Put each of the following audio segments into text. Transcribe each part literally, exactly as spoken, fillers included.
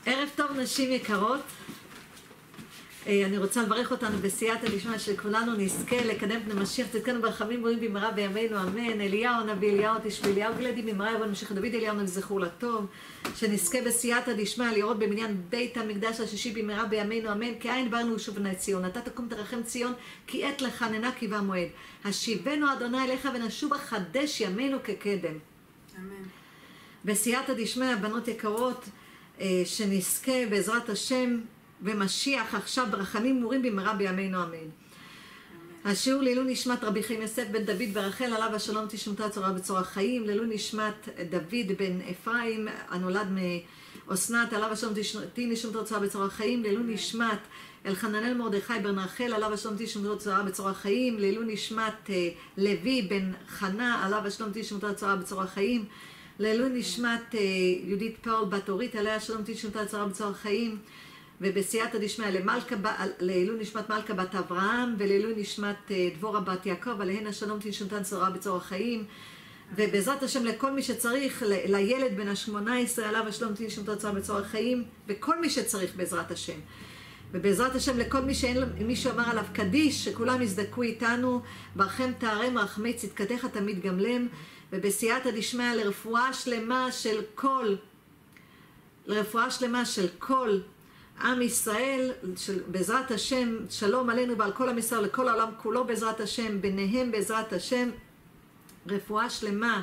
ערב טוב נשים יקרות, אני רוצה לברך אותנו בסייעתא דשמיא שכולנו נזכה לקדם פני משיח צדקנו ברחמים בריאים במהרה בימינו אמן. אליהו הנביא, אליהו תשבי, אליהו גלעדי במהרה יבוא משיח דוד, אליהו נביא זכור לטוב, שנזכה בסייעתא דשמיא לראות בבניין בית המקדש השישי במהרה בימינו אמן. כי אין באנו ושוב בני ציון, אתה תקום תרחם ציון כי עת לחננה כי בא מועד. השיבנו אדוני אליך ונשובה חדש ימינו כקדם. אמן. בסייעתא דשמיא בנות יקרות, שנזכה בעזרת השם ומשיח עכשיו ברחמים מורים במהרה בימינו אמן. השיעור לעילוי נשמת רבי חיים יוסף בן דוד ברחל עליו השלום תשמתו הצורה בצורה חיים. לעילוי נשמת דוד בן אפרים הנולד מאסנת עליו השלום תשמתו הצורה בצורה חיים. לעילוי נשמת אלחננאל מרדכי בן רחל עליו השלום תשמתו הצורה בצורה חיים. לעילוי נשמת לוי בן חנה עליו השלום תשמתו הצורה בצורה חיים. לעילוי נשמת יהודית פאול בת אורית עליה השלום תשמתו הצורה בצורה חיים. ובסייעתא דשמיא לעילוי נשמת מלכה בת אברהם ולעילוי נשמת דבורה בת יעקב עליהן השלום תשמתן צורה בצורה חיים. ובעזרת השם לכל מי שצריך, לילד בן השמונה עשרה עליו השלום תשמתו צורה בצורה חיים, וכל מי שצריך בעזרת השם. ובעזרת השם לכל מי שאין מישהו אמר עליו קדיש, שכולם יזדקו איתנו, ברכם תארם רחמי צדקתך תמיד גמלם. ובסייעתא דשמיא לרפואה שלמה של כל לרפואה שלמה של כל עם ישראל, של, בעזרת השם, שלום עלינו ועל כל עם ישראל, לכל העולם כולו בעזרת השם, ביניהם בעזרת השם, רפואה שלמה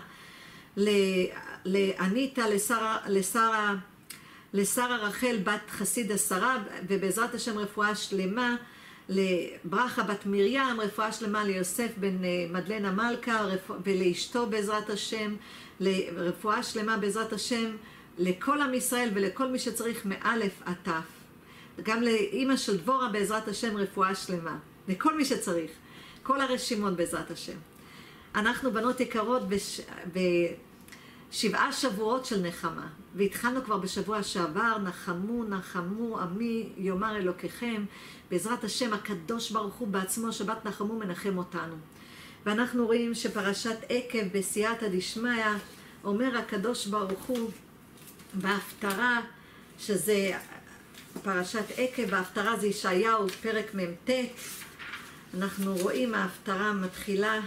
לאניטה, לשרה, לשרה, לשרה רחל בת חסיד השרה, ובעזרת השם רפואה שלמה לברכה בת מרים, רפואה שלמה ליוסף בן מדלן המלכה, ולאשתו בעזרת השם, לרפואה שלמה בעזרת השם, לכל עם ישראל ולכל מי שצריך מאלף עד תף. גם לאמא של דבורה בעזרת השם רפואה שלמה. לכל מי שצריך. כל הרשימות בעזרת השם. אנחנו בנות יקרות בש... בשבעה שבועות של נחמה. והתחלנו כבר בשבוע שעבר, נחמו, נחמו, עמי יאמר אלוקיכם. בעזרת השם הקדוש ברוך הוא בעצמו שבת נחמו מנחם אותנו. ואנחנו רואים שפרשת עקב בסייעתא דשמיא אומר הקדוש ברוך הוא בהפטרה, שזה פרשת עקב, ההפטרה זה ישעיהו פרק מ"ט. אנחנו רואים ההפטרה מתחילה,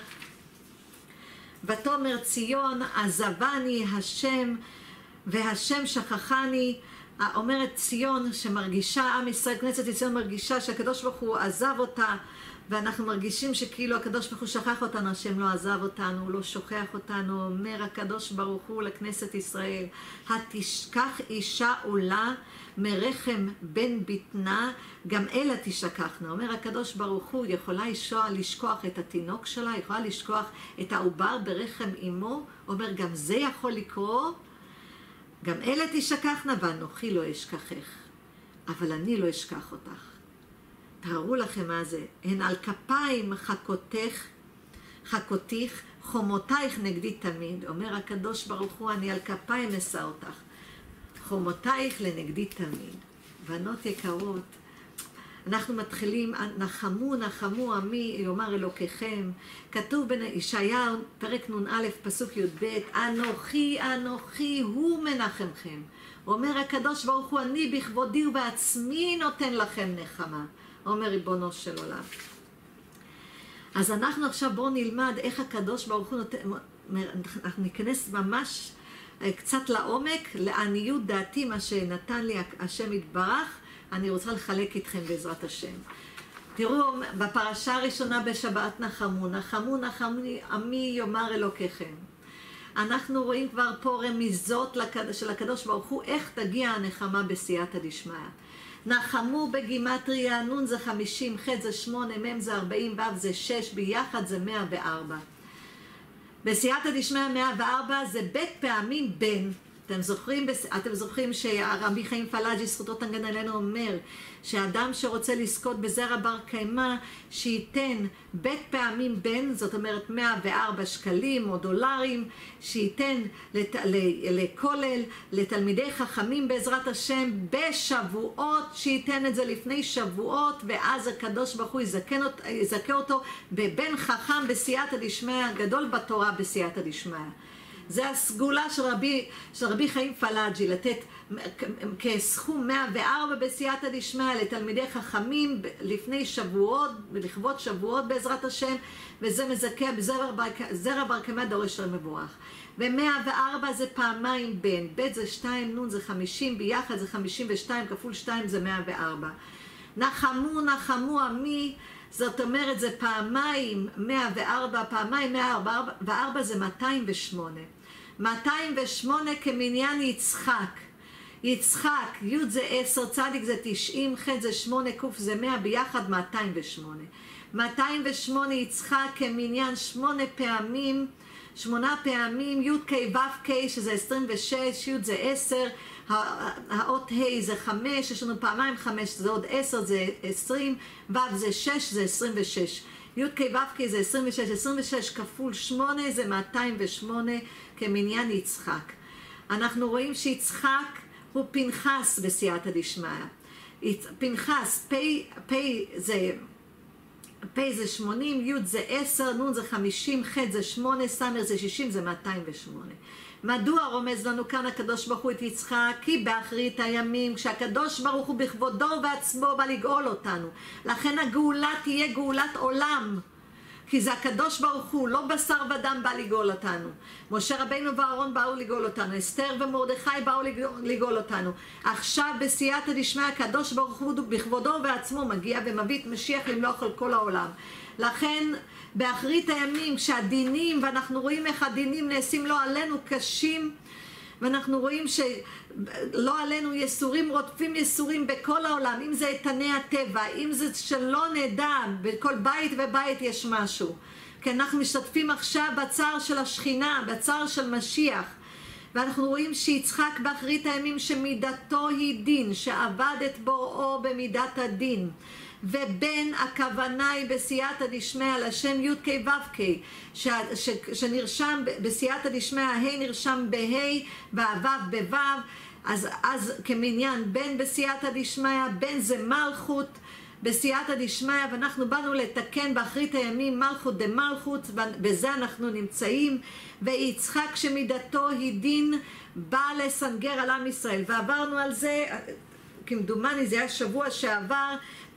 ותאמר ציון עזבני השם והשם שכחני. אומרת ציון שמרגישה, עם ישראל, כנסת ציון מרגישה שהקדוש ברוך הוא עזב אותה, ואנחנו מרגישים שכאילו הקדוש ברוך הוא שכח אותנו, השם לא עזב אותנו, הוא לא שוכח אותנו. אומר הקדוש ברוך הוא לכנסת ישראל, התשכח אישה עולה מרחם בן בטנה, גם אלה תשכחנה. אומר הקדוש ברוך הוא, יכולה אישה לשכוח את התינוק שלה, יכולה לשכוח את העובר ברחם אמו. אומר גם זה יכול לקרות, גם אלה תשכחנה ואנוכי לא אשכחך, אבל אני לא אשכח אותך. תראו לכם מה זה, הן על כפיים חכותך, חכותיך, חומותייך נגדי תמיד. אומר הקדוש ברוך הוא, אני על כפיים אשא אותך, חומותייך לנגדי תמיד. בנות יקרות, אנחנו מתחילים, נחמו נחמו עמי יאמר אלוקיכם. כתוב בישעיהו פרק נ"א פסוק י"ב, אנוכי אנוכי הוא מנחמכם. אומר הקדוש ברוך הוא, אני בכבודי ובעצמי נותן לכם נחמה. אומר ריבונו של עולם. אז אנחנו עכשיו בואו נלמד איך הקדוש ברוך הוא נותן, אנחנו ניכנס ממש קצת לעומק, לעניות דעתי מה שנתן לי השם יתברך, אני רוצה לחלק איתכם בעזרת השם. תראו, בפרשה הראשונה בשבת נחמו, נחמו נחמו עמי יאמר אלוקיכם. אנחנו רואים כבר פה רמיזות של הקדוש ברוך הוא, איך תגיע הנחמה בסייעתא דשמיא. נחמו בגימטריה, נון זה חמישים, ח' זה שמונה, מ' זה ארבעים, ו' זה שש, ביחד זה מאה וארבע. בסייעתא דשמיא מאה וארבע זה בית פעמים בן. אתם זוכרים, אתם זוכרים שהרבי חיים פלאג'י זכותו תגן עלינו אומר שאדם שרוצה לזכות בזרע בר קיימא שייתן בית פעמים בן, זאת אומרת מאה וארבע שקלים או דולרים, שייתן לת, לכולל, לתלמידי חכמים בעזרת השם בשבועות, שייתן את זה לפני שבועות, ואז הקדוש ברוך הוא יזכה אותו בבן חכם בסייעתא דשמיא, גדול בתורה בסייעתא דשמיא. זה הסגולה של רבי, של רבי חיים פלאג'י, לתת כסכום מאה וארבע בסייעתא דשמיא לתלמידי חכמים לפני שבועות, לכבוד שבועות בעזרת השם, וזה מזכה בזרע בר קמא דור אשר מבורך. ו-מאה וארבע זה פעמיים בן, ב' זה שתיים, נ' זה חמישים, ביחד זה חמישים ושתיים, כפול שתיים זה מאה וארבע. נחמו נחמו עמי, זאת אומרת זה פעמיים מאה וארבע, פעמיים מאה וארבע זה מאתיים ושמונה. מאתיים ושמונה כמניין יצחק. יצחק, י' זה עשר, צדיק זה תשעים, ח' זה שמונה, ק' זה מאה, ביחד מאתיים ושמונה. מאתיים ושמונה יצחק כמניין שמונה פעמים, שמונה פעמים, י' כ' ו' כ' שזה עשרים ושש, י' זה עשר, האות ה' זה חמש, יש לנו פעמיים חמש, זה עוד עשר, זה עשרים, ו' זה שש, זה עשרים ושש. י' כ' ו' כ' זה עשרים ושש, עשרים ושש כפול שמונה זה מאתיים ושמונה כמניין יצחק. אנחנו רואים שיצחק הוא פנחס בסייעתא דשמיא. פנחס, פ' זה... פ' זה שמונים, י' זה עשר, נ' זה חמישים, ח' זה שמונה, ס' זה שישים, זה מאתיים ושמונה. מדוע רומז לנו כאן הקדוש ברוך הוא את יצחק? כי באחרית הימים, כשהקדוש ברוך הוא בכבודו ובעצמו בא לגאול אותנו. לכן הגאולה תהיה גאולת עולם. כי זה הקדוש ברוך הוא, לא בשר ודם בא לגאול אותנו. משה רבינו ואהרון באו לגאול אותנו, אסתר ומרדכי באו לגאול אותנו. עכשיו בסייעתא דשמיא הקדוש ברוך הוא בכבודו ובעצמו מגיע ומביא את משיח למלוך על כל העולם. לכן באחרית הימים כשהדינים, ואנחנו רואים איך הדינים נעשים לא עלינו קשים, ואנחנו רואים שלא עלינו יסורים, רודפים יסורים בכל העולם, אם זה איתני הטבע, אם זה שלא נדע, בכל בית ובית יש משהו. כי אנחנו משתתפים עכשיו בצער של השכינה, בצער של משיח. ואנחנו רואים שיצחק באחרית הימים שמידתו היא דין, שעבד את בוראו במידת הדין. ובן הכוונה היא בסייעתא דשמיא לשם י' כ' ו' כ' שנרשם בסייעתא דשמיא, ה' נרשם בה' והו' בו', אז, אז כמניין בן בסייעתא דשמיא, בן זה מלכות בסייעתא דשמיא, ואנחנו באנו לתקן באחרית הימים מלכות דמלכות, בזה אנחנו נמצאים. ויצחק שמידתו היא דין בא לסנגר על עם ישראל, ועברנו על זה כמדומני, זה היה שבוע שעבר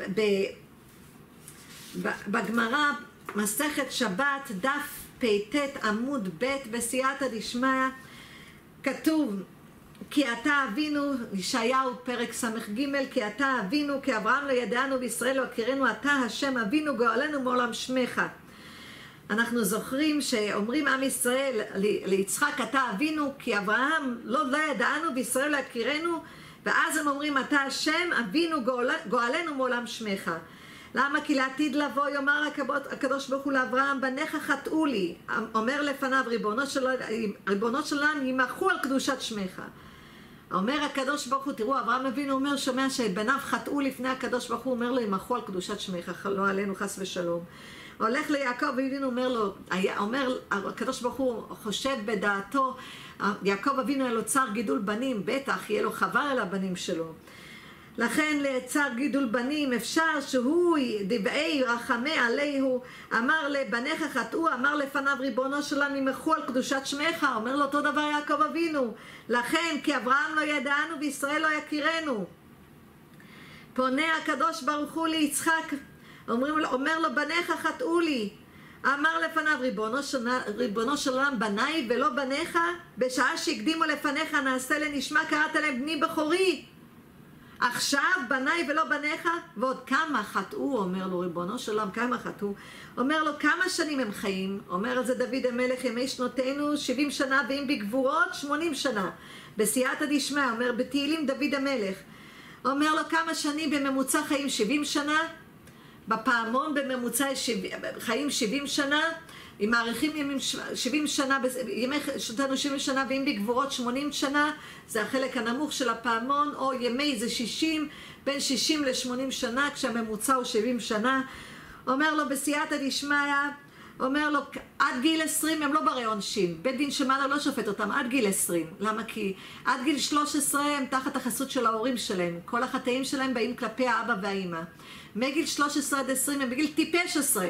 בגמרא מסכת שבת דף פ"ט עמוד ב' בסייעתא דשמיא כתוב כי אתה אבינו, ישעיהו פרק ס"ג, כי אתה אבינו, כי אברהם לא ידענו וישראל לא הכירנו, אתה השם אבינו גואלנו מעולם שמך. אנחנו זוכרים שאומרים עם ישראל ליצחק אתה אבינו, כי אברהם לא, לא ידענו וישראל לא הכירנו, ואז הם אומרים אתה השם אבינו גואלנו מעולם שמך. למה? כי לעתיד לבוא יאמר הקדוש ברוך הוא לאברהם בניך חטאו לי, אומר לפניו ריבונו של ריבונו של עולם ימחו על קדושת שמך. אומר הקדוש ברוך הוא, תראו אברהם אבינו אומר שומע שבניו חטאו לפני הקדוש ברוך הוא, אומר לו ימחו על קדושת שמך, לא עלינו חס ושלום. הולך ליעקב אבינו, אומר לו, אומר הקדוש ברוך הוא חושב בדעתו, יעקב אבינו היה לו צער גידול בנים, בטח יהיה לו חבל על הבנים שלו. לכן לצער גידול בנים אפשר שהוא דבעי רחמי עליהו, אמר לבניך חטאו, אמר לפניו ריבונו של עולם ימחו על קדושת שמך, אומר לו אותו דבר יעקב אבינו. לכן כי אברהם לא ידענו וישראל לא יכירנו. פונה הקדוש ברוך הוא ליצחק, אומרים לו, אומר לו בניך חטאו לי, אמר לפניו ריבונו של, ריבונו של עולם בניי ולא בניך, בשעה שהקדימו לפניך נעשה לנשמע קראת להם בני בכורי, עכשיו בניי ולא בניך, ועוד כמה חטאו, אומר לו ריבונו של עולם כמה חטאו, אומר לו כמה שנים הם חיים, אומר את זה דוד המלך ימי שנותינו שבעים שנה ואם בגבורות שמונים שנה, בסייעתא דשמיא, אומר בתהילים דוד המלך, אומר לו כמה שנים בממוצע חיים שבעים שנה, בפעמון בממוצע חיים שבעים שנה, אם מעריכים ימים שבעים שנה, ימי שנתנו שבעים שנה ואם בגבורות שמונים שנה, זה החלק הנמוך של הפעמון, או ימי זה שישים, בין שישים ל-שמונים שנה, כשהממוצע הוא שבעים שנה. אומר לו בסייעתא דשמיא, אומר לו עד גיל עשרים הם לא ברי עונשין, בית דין שמעלה לא שופט אותם עד גיל עשרים. למה? כי עד גיל שלוש עשרה הם תחת החסות של ההורים שלהם, כל החטאים שלהם באים כלפי האבא והאמא. מגיל שלוש עשרה עד עשרים הם בגיל טיפש עשרה,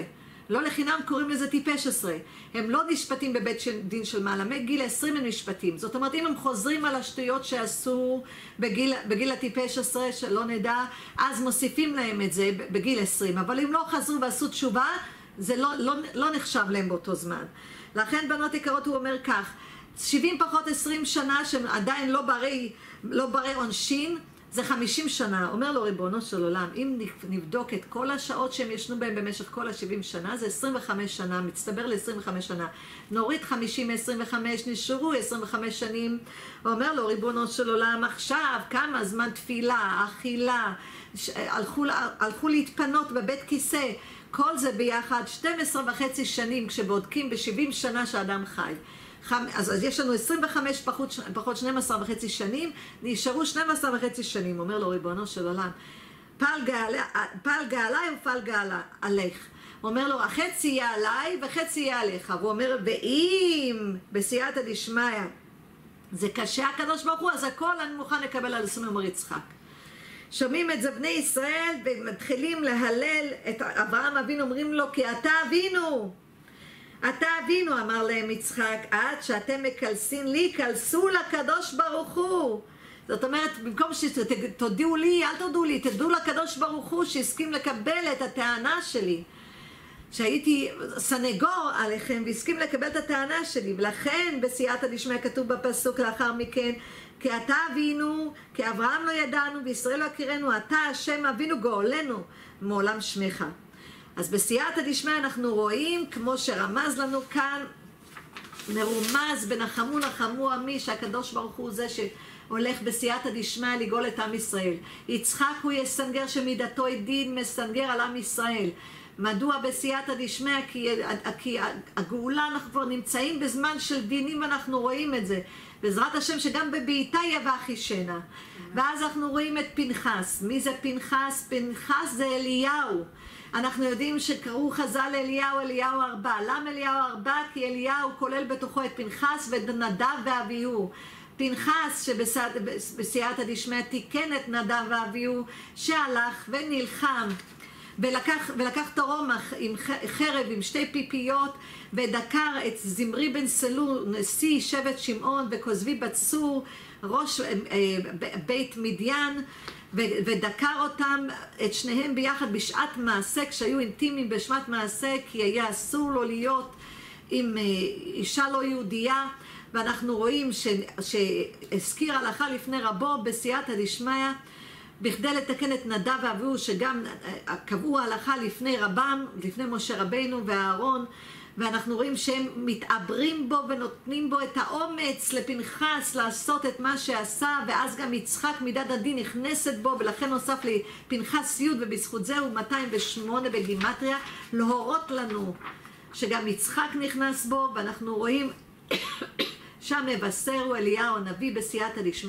לא לחינם קוראים לזה טיפש עשרה. הם לא נשפטים בבית דין של מעלה, מגיל עשרים הם נשפטים. זאת אומרת, אם הם חוזרים על השטויות שעשו בגיל, בגיל הטיפש עשרה, שלא נדע, אז מוסיפים להם את זה בגיל עשרים. אבל אם לא חזרו ועשו תשובה, זה לא, לא, לא נחשב להם באותו זמן. לכן בנות יקרות הוא אומר כך, שבעים פחות עשרים שנה שהם עדיין לא ברי, לא ברי עונשין, זה חמישים שנה. אומר לו ריבונו של עולם, אם נבדוק את כל השעות שהם ישנו בהם במשך כל ה-שבעים שנה, זה עשרים וחמש שנה, מצטבר ל-עשרים וחמש שנה. נוריד חמישים מ-עשרים וחמש, נשארו עשרים וחמש שנים. אומר לו ריבונו של עולם, עכשיו כמה זמן תפילה, אכילה, הלכו, הלכו להתפנות בבית כיסא, כל זה ביחד, שתים עשרה וחצי שנים כשבודקים ב-שבעים שנה שאדם חי. אז, אז יש לנו עשרים וחמש פחות, פחות שתים עשרה וחצי שנים, נשארו שתים עשרה וחצי שנים. אומר לו ריבונו של עולם, פלגה עליי ופלגה עליך. אומר לו, החצי יהיה עליי וחצי יהיה עליך. והוא אומר, ואם בסייעתא דשמיא זה קשה הקדוש ברוך הוא, אז הכל אני מוכן לקבל על עצמי, אומר יצחק. שומעים את זה בני ישראל ומתחילים להלל את אברהם אבינו, אומרים לו, כי אתה אבינו. אתה אבינו, אמר להם יצחק, עד שאתם מקלסין לי, קלסו לקדוש ברוך הוא. זאת אומרת, במקום שתודיעו לי, אל תודעו לי, תדעו לקדוש ברוך הוא שהסכים לקבל את הטענה שלי. שהייתי סנגור עליכם והסכים לקבל את הטענה שלי. ולכן בסייעתא דשמיא כתוב בפסוק לאחר מכן, כי אתה אבינו, כי אברהם לא ידענו וישראל לא הכירנו, אתה השם אבינו גאולנו מעולם שמך. אז בסייעתא דשמיא אנחנו רואים, כמו שרמז לנו כאן, מרומז בנחמו נחמו עמי, שהקדוש ברוך הוא זה שהולך בסייעתא דשמיא לגאול את עם ישראל. יצחק הוא יסנגר שמידתו דין מסנגר על עם ישראל. מדוע בסייעתא דשמיא? כי, כי הגאולה, אנחנו כבר נמצאים בזמן של דינים ואנחנו רואים את זה. בעזרת השם שגם בבעיתה יבח ישנה. ואז אנחנו רואים את פנחס. מי זה פנחס? פנחס זה אליהו. אנחנו יודעים שקראו חז"ל אליהו, אליהו ארבע. למה אליהו ארבע? כי אליהו כולל בתוכו את פנחס ונדב ואביהו. פנחס שבסייעתא דשמיא תיקן את נדב ואביהו, שהלך ונלחם ולקח, ולקח תרומח עם חרב עם שתי פיפיות ודקר את זמרי בן סלול, נשיא שבט שמעון, וכוזבי בת צור, ראש בית מדיין, ודקר אותם, את שניהם ביחד בשעת מעשה, כשהיו אינטימיים בשעת מעשה, כי היה אסור לו להיות עם אישה לא יהודייה. ואנחנו רואים שהזכיר הלכה לפני רבו בסייעתא דשמיא, בכדי לתקן את נדב ואביהו, שגם קבעו ההלכה לפני רבם, לפני משה רבינו ואהרון, ואנחנו רואים שהם מתעברים בו ונותנים בו את האומץ לפנחס לעשות את מה שעשה, ואז גם יצחק מידת הדין נכנסת בו, ולכן נוסף לפנחס י' ובזכות זה הוא מאתיים ושמונה בגימטריה, להורות לנו שגם יצחק נכנס בו, ואנחנו רואים שם מבשרו אליהו הנביא בסייעתא דשמיא.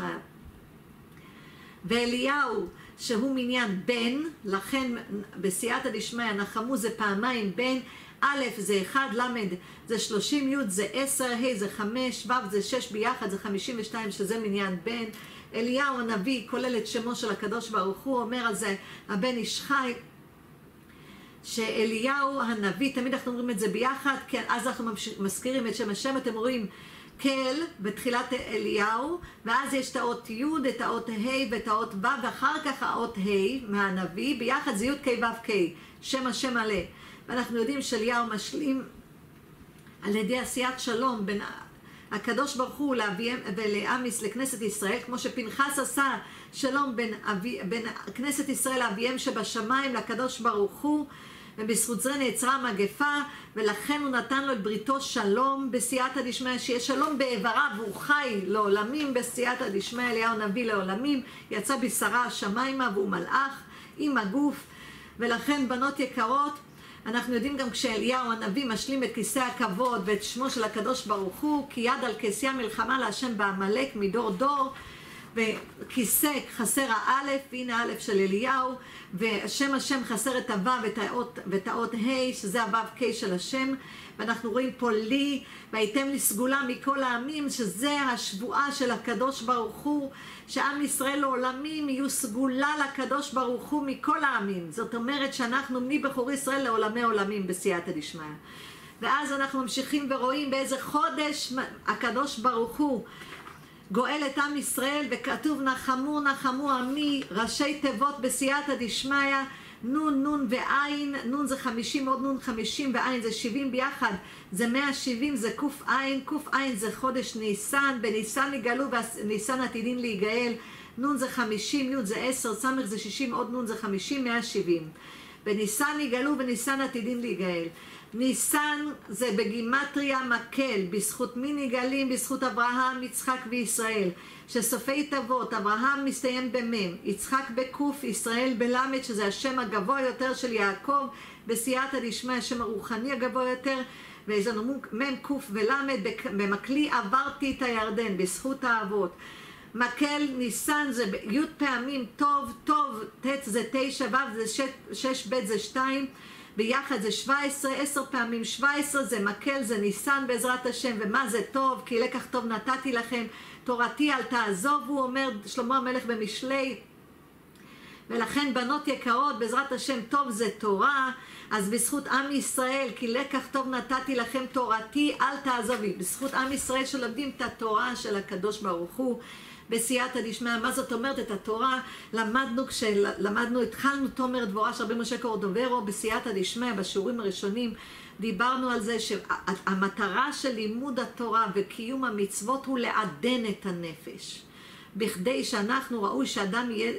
ואליהו שהוא מניין בן, לכן בסייעתא דשמיא נחמו זה פעמיים בן, א' זה אחד, למד זה שלושים, י' זה עשר, ה' זה חמש, ו' זה שש ביחד, זה חמישים ושתיים, שזה מניין בן. אליהו הנביא כולל את שמו של הקדוש ברוך הוא, אומר על זה הבן איש חי, שאליהו הנביא, תמיד אנחנו אומרים את זה ביחד, כן, אז אנחנו מזכירים את שם השם, אתם רואים קל בתחילת אליהו, ואז יש את האות י', את האות ה' ואת האות ו', ואחר כך האות ה' מהנביא, ביחד זה י' ק' ו' ק', שם השם מלא. ואנחנו יודעים שאליהו משלים על ידי עשיית שלום בין הקדוש ברוך הוא לאביהם ולעמיס לכנסת ישראל, כמו שפנחס עשה שלום בין, אבי, בין כנסת ישראל לאביהם שבשמיים לקדוש ברוך הוא, ובזכות זה נעצרה המגפה, ולכן הוא נתן לו את בריתו שלום בסייעתא דשמיא, שיש שלום באיבריו, והוא חי לעולמים בסייעתא דשמיא. אליהו נביא לעולמים, יצא בשרה השמיימה והוא מלאך עם הגוף. ולכן בנות יקרות, אנחנו יודעים גם כשאליהו הנביא משלים את כיסא הכבוד ואת שמו של הקדוש ברוך הוא, כי יד על כיסא המלחמה להשם בעמלק מדור דור, וכיסא חסר האלף, הנה האלף של אליהו, ושם השם חסר את הוו ואת האות ה', שזה הוו ק' של השם, ואנחנו רואים פה לי, והייתם לי סגולה מכל העמים, שזה השבועה של הקדוש ברוך הוא, שעם ישראל לעולמים יהיו סגולה לקדוש ברוך הוא מכל העמים. זאת אומרת שאנחנו מבחור ישראל לעולמי עולמים בסייעתא דשמיא. ואז אנחנו ממשיכים ורואים באיזה חודש הקדוש ברוך הוא גואל את עם ישראל, וכתוב נחמו נחמו עמי, ראשי תיבות בסייעתא דשמיא, נון נון ועין, נון זה חמישים עוד נון חמישים ועין זה שבעים ביחד, זה מאה שבעים, זה קוף עין, קוף עין זה חודש ניסן, בניסן יגאלו וניסן עתידין להיגאל, נון זה חמישים, י' זה עשר, סמך זה שישים, עוד נון זה חמישים, מאה שבעים. בניסן יגאלו וניסן עתידין להיגאל. ניסן זה בגימטריה מקל, בזכות מי נגאלים? בזכות אברהם, יצחק וישראל, שסופי תוות, אברהם מסתיים במם, יצחק בקוף, ישראל בלמד, שזה השם הגבוה יותר של יעקב, בסייעתא דשמיא, השם הרוחני הגבוה יותר, ויש לנו מם קוף ולמד, במקלי עברתי את הירדן, בזכות האבות. מקל ניסן זה י' פעמים טוב, טוב, ט' זה תשע, ו' זה שש, שש ב' זה שתיים, ביחד זה שבע עשרה, עשר פעמים שבע עשרה, זה מקל, זה ניסן בעזרת השם. ומה זה טוב? כי לקח טוב נתתי לכם, תורתי אל תעזובו, אומר שלמה המלך במשלי. ולכן בנות יקרות, בעזרת השם טוב זה תורה, אז בזכות עם ישראל, כי לקח טוב נתתי לכם תורתי אל תעזובי, בזכות עם ישראל שלומדים את התורה של הקדוש ברוך הוא בסייעתא דשמיא. מה זאת אומרת? את התורה למדנו כשלמדנו, התחלנו תומר דבורה של רבי משה קורדוברו בסייעתא דשמיא, בשיעורים הראשונים דיברנו על זה שהמטרה של לימוד התורה וקיום המצוות הוא לעדן את הנפש, בכדי שאנחנו ראוי שאדם יהיה,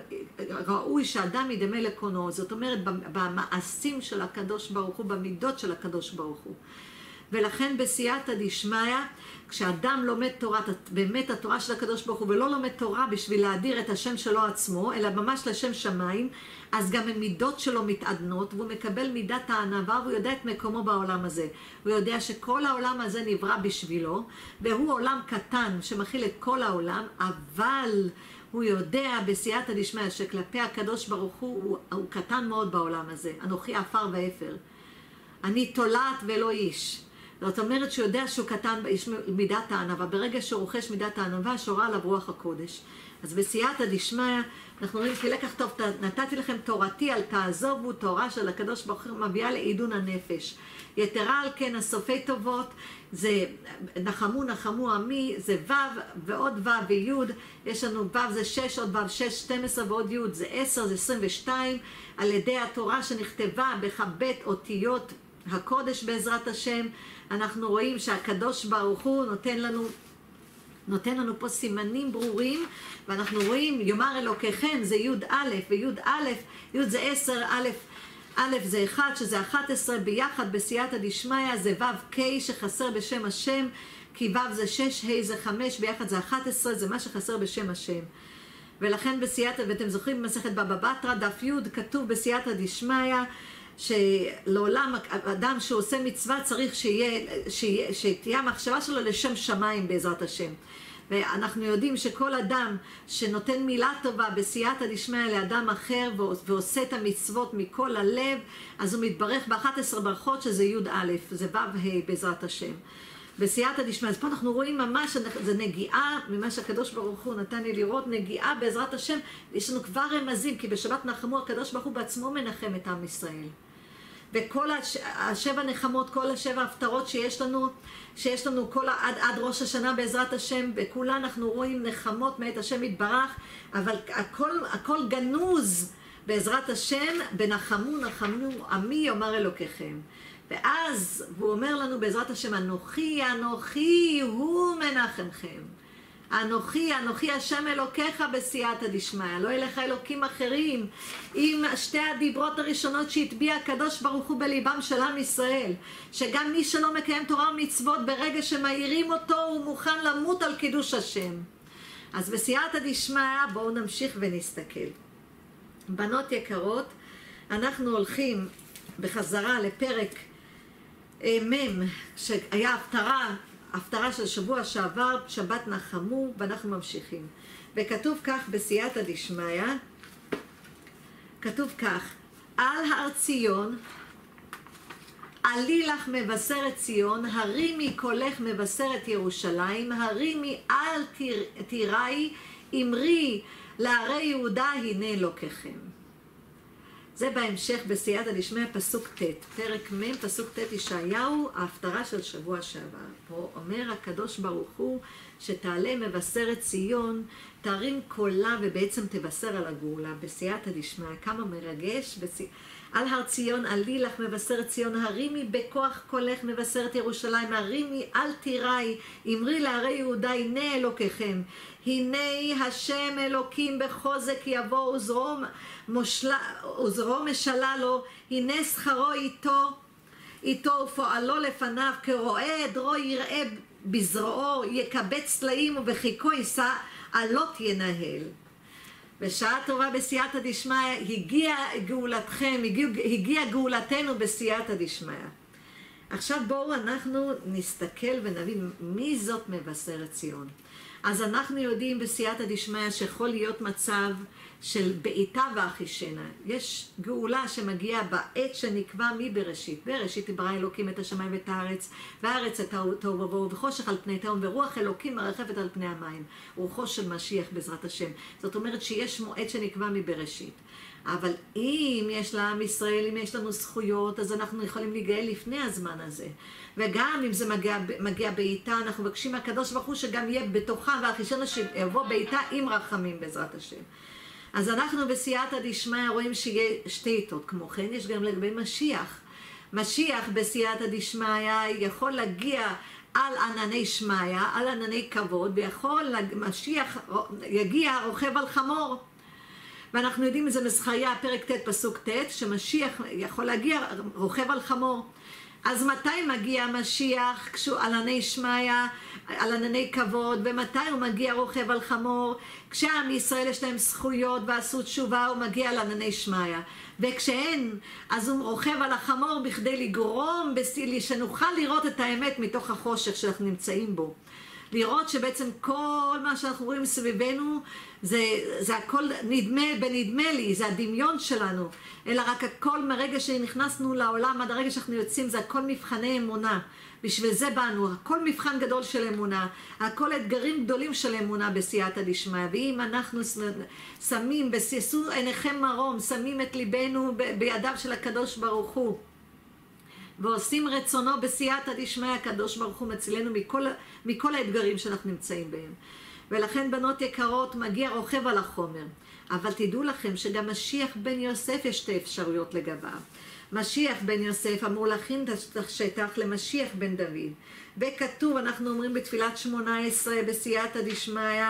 ראוי שאדם ידמה לקונו, זאת אומרת במעשים של הקדוש ברוך הוא, במידות של הקדוש ברוך הוא. ולכן בסייעתא דשמיא, כשאדם לומד תורה, באמת התורה של הקדוש ברוך הוא, ולא לומד תורה בשביל להדיר את השם שלו עצמו, אלא ממש לשם שמיים, אז גם המידות שלו מתעדנות, והוא מקבל מידת הענווה, והוא יודע את מקומו בעולם הזה. הוא יודע שכל העולם הזה נברא בשבילו, והוא עולם קטן שמכיל את כל העולם, אבל הוא יודע בסייעתא דשמיא שכלפי הקדוש ברוך הוא, הוא, הוא קטן מאוד בעולם הזה. אנוכי עפר ואפר. אני תולעת ולא איש. זאת אומרת שהוא יודע שהוא קטן, יש מידת הענווה. ברגע שהוא רוכש מידת הענווה, שורה עליו רוח הקודש. אז בסייעתא דשמיא, אנחנו רואים כי לקח טוב, נתתי לכם תורתי אל תעזובו, תורה של הקדוש ברוך הוא מביאה לעידון הנפש. יתרה על כן, הסופי טובות, זה נחמו נחמו עמי, זה ו' ועוד ו' וי', יש לנו ו' זה שש, עוד ו' שש, שתים עשרה ועוד י' זה עשר, זה עשרים ושתיים, על ידי התורה שנכתבה בכבית אותיות הקודש בעזרת השם. אנחנו רואים שהקדוש ברוך הוא נותן לנו נותן לנו פה סימנים ברורים, ואנחנו רואים יאמר אלוקיכם זה י' א' וי' א', י' זה עשר, א', א' זה אחד שזה אחת עשרה, ביחד בסייעתא דשמיא זה ו' ק' שחסר בשם השם, כי ו' זה שש, ה' זה חמש, ביחד זה אחת עשרה, זה מה שחסר בשם השם. ולכן בסייעתא, ואתם זוכרים במסכת בבא בתרא דף י' כתוב בסייעתא דשמיא שלעולם אדם שעושה מצווה צריך שיהיה, שיהיה, שתהיה המחשבה שלו לשם שמיים בעזרת השם. ואנחנו יודעים שכל אדם שנותן מילה טובה בסייעתא דשמיא לאדם אחר ועושה את המצוות מכל הלב, אז הוא מתברך ב-אחת עשרה ברכות שזה י' א', זה ו' ה' בעזרת השם. בסייעתא דשמיא, אז פה אנחנו רואים ממש, זה נגיעה ממה שהקדוש ברוך הוא נתן לי לראות, נגיעה בעזרת השם. יש לנו כבר רמזים, כי בשבת נחמו הקדוש ברוך הוא בעצמו מנחם את עם ישראל. וכל הש... השבע נחמות, כל השבע הפטרות שיש לנו, שיש לנו כל עד, עד ראש השנה בעזרת השם, בכולה אנחנו רואים נחמות מאת השם יתברך, אבל הכל, הכל גנוז בעזרת השם, בנחמו נחמו עמי יאמר אלוקיכם. ואז הוא אומר לנו בעזרת השם, אנוכי אנוכי הוא מנחמכם. אנוכי, אנוכי השם אלוקיך בסייעתא דשמיא, לא אליך אלוקים אחרים. עם שתי הדיברות הראשונות שהטביע הקדוש ברוך הוא בליבם של עם ישראל, שגם מי שלא מקיים תורה ומצוות ברגע שמאירים אותו הוא מוכן למות על קידוש השם. אז בסייעתא דשמיא בואו נמשיך ונסתכל. בנות יקרות, אנחנו הולכים בחזרה לפרק מ' שהיה הפטרה, הפטרה של שבוע שעבר, שבת נחמו, ואנחנו ממשיכים. וכתוב כך בסייעתא דשמיא, כתוב כך, על הר ציון, עלי לך מבשרת ציון, הרימי קולך מבשרת ירושלים, הרימי אל תיראי, אמרי לערי יהודה הנה אלוקיכם. זה בהמשך בסייעתא דשמיא פסוק ט', פרק מ' פסוק ט' ישעיהו, ההפטרה של שבוע שעבר. פה אומר הקדוש ברוך הוא שתעלה מבשרת ציון, תרים קולה ובעצם תבשר על הגאולה בסייעתא דשמיא. כמה מרגש. בסי... על הר ציון עלי לך מבשרת ציון, הרימי בכוח קולך מבשרת ירושלים, הרימי אל תיראי, אמרי לערי יהודה הנה אלוקיכם. הנה השם אלוקים בחוזק יבוא וזרום מושלה, וזרום משלה לו, הנה שכרו איתו, איתו ופועלו לפניו, כרועה עדרו יראה בזרועו, יקבץ סלעים ובחיקו יישא עלות ינהל. בשעה טובה בסייעתא דשמיא הגיעה גאולתכם, הגיעה הגיע גאולתנו בסייעתא דשמיא. עכשיו בואו אנחנו נסתכל ונבין מי זאת מבשרת ציון. אז אנחנו יודעים בסייעתא דשמיא שיכול להיות מצב של בעיטה ואחישנה. יש גאולה שמגיעה בעת שנקבע מבראשית. בראשית ברא אלוקים את השמיים ואת הארץ, והארץ את תוהו ובוהו, וחושך על פני תהום, ורוח אלוקים מרחפת על פני המים. רוחו של משיח בעזרת השם. זאת אומרת שיש מועד שנקבע מבראשית. אבל אם יש לעם ישראל, אם יש לנו זכויות, אז אנחנו יכולים להיגאל לפני הזמן הזה. וגם אם זה מגיע, מגיע בעיטה, אנחנו מבקשים מהקדוש ברוך הוא שגם יהיה בתוכה, ואחישנה שיבוא בעיטה עם רחמים בעזרת השם. אז אנחנו בסייעתא דשמיא רואים שיהיה שתי עיתות. כמו כן יש גם לגבי משיח. משיח בסייעתא דשמיא יכול להגיע על ענני שמיא, על ענני כבוד, ויכול, משיח יגיע רוכב על חמור. ואנחנו יודעים זה מזכריה פרק ט' פסוק ט', שמשיח יכול להגיע רוכב על חמור. אז מתי מגיע המשיח כשהוא על ענני שמיא, על ענני כבוד, ומתי הוא מגיע רוכב על חמור? כשעם ישראל יש להם זכויות ועשו תשובה, הוא מגיע על ענני שמיא. וכשאין, אז הוא רוכב על החמור בכדי לגרום בסילי, שנוכל לראות את האמת מתוך החושך שאנחנו נמצאים בו. לראות שבעצם כל מה שאנחנו רואים סביבנו זה, זה הכל נדמה בנדמה לי, זה הדמיון שלנו, אלא רק הכל מרגע שנכנסנו לעולם עד הרגע שאנחנו יוצאים, זה הכל מבחני אמונה. בשביל זה באנו, הכל מבחן גדול של אמונה, הכל אתגרים גדולים של אמונה בסייעתא דשמיא. ואם אנחנו שמים, בסיסו עיניכם מרום, שמים את ליבנו בידיו של הקדוש ברוך הוא, ועושים רצונו בסייעתא דשמיא, הקדוש ברוך הוא מצילנו מכל, מכל האתגרים שאנחנו נמצאים בהם. ולכן בנות יקרות מגיע רוכב על החומר. אבל תדעו לכם שגם משיח בן יוסף יש שתי אפשרויות לגביו. משיח בן יוסף אמור להכין את השטח למשיח בן דוד. וכתוב, אנחנו אומרים בתפילת שמונה עשרה בסייעתא דשמיא,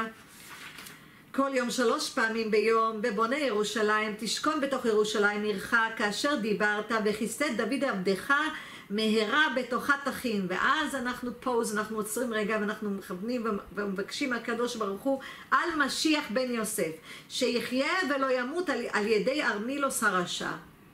כל יום שלוש פעמים ביום בבונה ירושלים, תשכון בתוך ירושלים עירך, כאשר דיברת וכיסא דוד עבדך מהרה בתוכה תכין. ואז אנחנו פוז, אנחנו עוצרים רגע ואנחנו מכוונים ומבקשים מהקדוש ברוך הוא על משיח בן יוסף, שיחיה ולא ימות על, על ידי ארמילוס הרשע.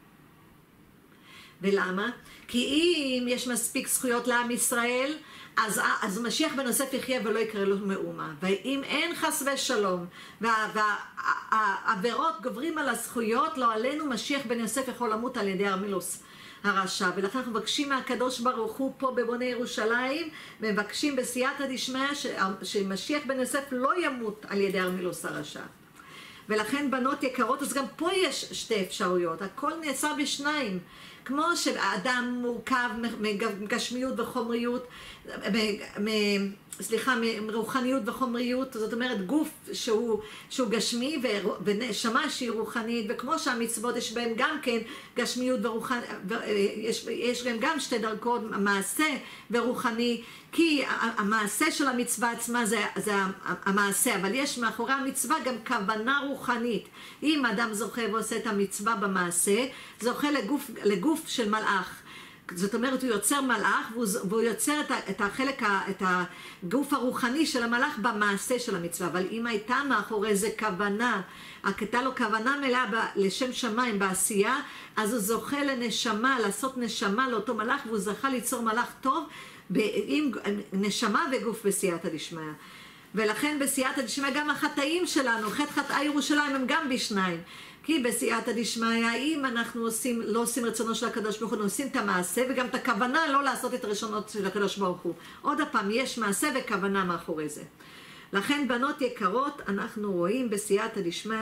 ולמה? כי אם יש מספיק זכויות לעם ישראל, אז, אז משיח בן יוסף יחיה ולא יקרה לו מאומה. ואם אין חס ושלום, והעבירות גוברים על הזכויות, לא עלינו, משיח בן יוסף יכול למות על ידי ארמילוס הרשע. ולכן אנחנו מבקשים מהקדוש ברוך הוא פה בבונה ירושלים, מבקשים בסייעתא דשמיא שמשיח בן יוסף לא ימות על ידי ארמילוס הרשע. ולכן בנות יקרות, אז גם פה יש שתי אפשרויות, הכל נעשה בשניים. כמו שהאדם מורכב מגשמיות וחומריות, מ, מ, סליחה, מרוחניות וחומריות, זאת אומרת גוף שהוא, שהוא גשמי ונשמה שהיא רוחנית, וכמו שהמצוות יש בהם גם כן גשמיות ורוחנית, יש, יש להם גם שתי דרכות, מעשה ורוחני, כי המעשה של המצווה עצמה זה, זה המעשה, אבל יש מאחורי המצווה גם כוונה רוחנית. אם האדם זוכה ועושה את המצווה במעשה, זוכה לגוף, לגוף של מלאך. זאת אומרת, הוא יוצר מלאך, והוא יוצר את החלק, את הגוף הרוחני של המלאך במעשה של המצווה. אבל אם הייתה מאחורי זה כוונה, הייתה לו כוונה מלאה לשם שמיים בעשייה, אז הוא זוכה לנשמה, לעשות נשמה לאותו מלאך, והוא זכה ליצור מלאך טוב, עם נשמה וגוף בסייעתא דשמיא. ולכן בסייעתא דשמיא גם החטאים שלנו, חטא חטאי ירושלים הם גם בשניים. כי בסייעתא דשמיא, אם אנחנו עושים, לא עושים רצונו של הקדוש ברוך הוא, אנחנו עושים את המעשה וגם את הכוונה לא לעשות את רצונו של הקדוש ברוך הוא. עוד פעם, יש מעשה וכוונה מאחורי זה. לכן בנות יקרות, אנחנו רואים בסייעתא דשמיא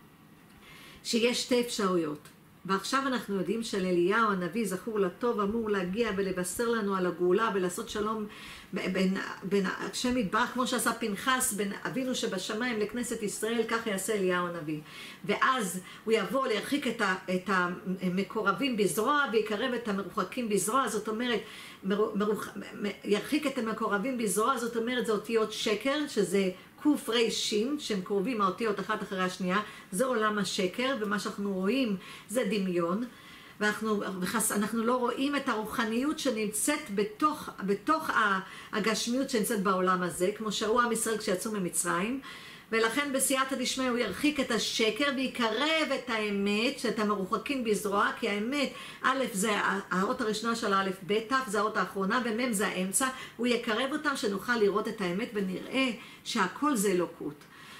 שיש שתי אפשרויות. ועכשיו אנחנו יודעים שלאליהו הנביא זכור לטוב אמור להגיע ולבשר לנו על הגאולה ולעשות שלום בין, בין השם יתברך, כמו שעשה פנחס בין אבינו שבשמיים לכנסת ישראל, כך יעשה אליהו הנביא. ואז הוא יבוא להרחיק את, ה, את המקורבים בזרוע ויקרב את המרוחקים בזרוע, זאת אומרת, מרוח, ירחיק את המקורבים בזרוע, זאת אומרת, זה אותיות שקר, שזה קוף רישים, שהם קרובים האותיות אחת אחרי השנייה, זה עולם השקר, ומה שאנחנו רואים זה דמיון, ואנחנו אנחנו לא רואים את הרוחניות שנמצאת בתוך, בתוך הגשמיות שנמצאת בעולם הזה, כמו שראו עם ישראל כשיצאו ממצרים, ולכן בסייעתא דשמיא הוא ירחיק את השקר ויקרב את האמת, שאת המרוחקים בזרוע, כי האמת, א' זה האות הראשונה של א' ב' ת' זה האות האחרונה, ומ' זה האמצע, הוא יקרב אותם שנוכל לראות את האמת ונראה שהכל זה אלוקות.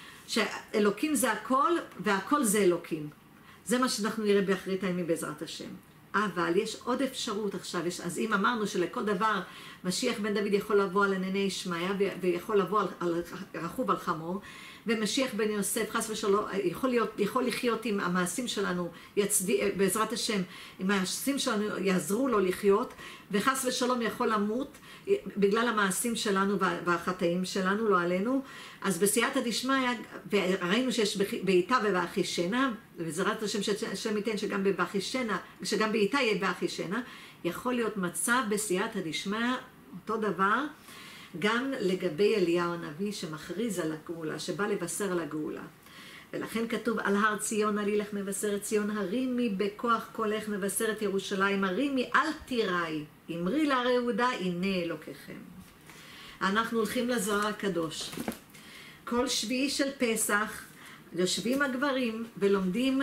שאלוקים זה הכל והכל זה אלוקים. זה מה שאנחנו נראה באחרית הימים בעזרת השם. אבל יש עוד אפשרות עכשיו, יש, אז אם אמרנו שלכל דבר משיח בן דוד יכול לבוא על ענני ישמעיה ויכול לבוא על, על רכוב על חמור, ומשיח בן יוסף חס ושלום יכול, להיות, יכול לחיות עם המעשים שלנו, יצדי, בעזרת השם, עם המעשים שלנו יעזרו לו לחיות, וחס ושלום יכול למות בגלל המעשים שלנו והחטאים שלנו, לא עלינו. אז בסייעתא דשמיא, וראינו שיש בעיתה ובאחישנה, ובעזרת השם שהשם ייתן שגם באחישנה, שגם בעיתה יהיה באחישנה, יכול להיות מצב בסייעתא דשמיא, אותו דבר, גם לגבי אליהו הנביא שמכריז על הגאולה, שבא לבשר על הגאולה. ולכן כתוב על הר ציון עלי לך מבשרת ציון, הרימי בכוח קולך מבשרת ירושלים, הרימי אל תיראי, אמרי להרי יהודה הנה אלוקיכם. אנחנו הולכים לזוהר הקדוש. כל שביעי של פסח יושבים הגברים ולומדים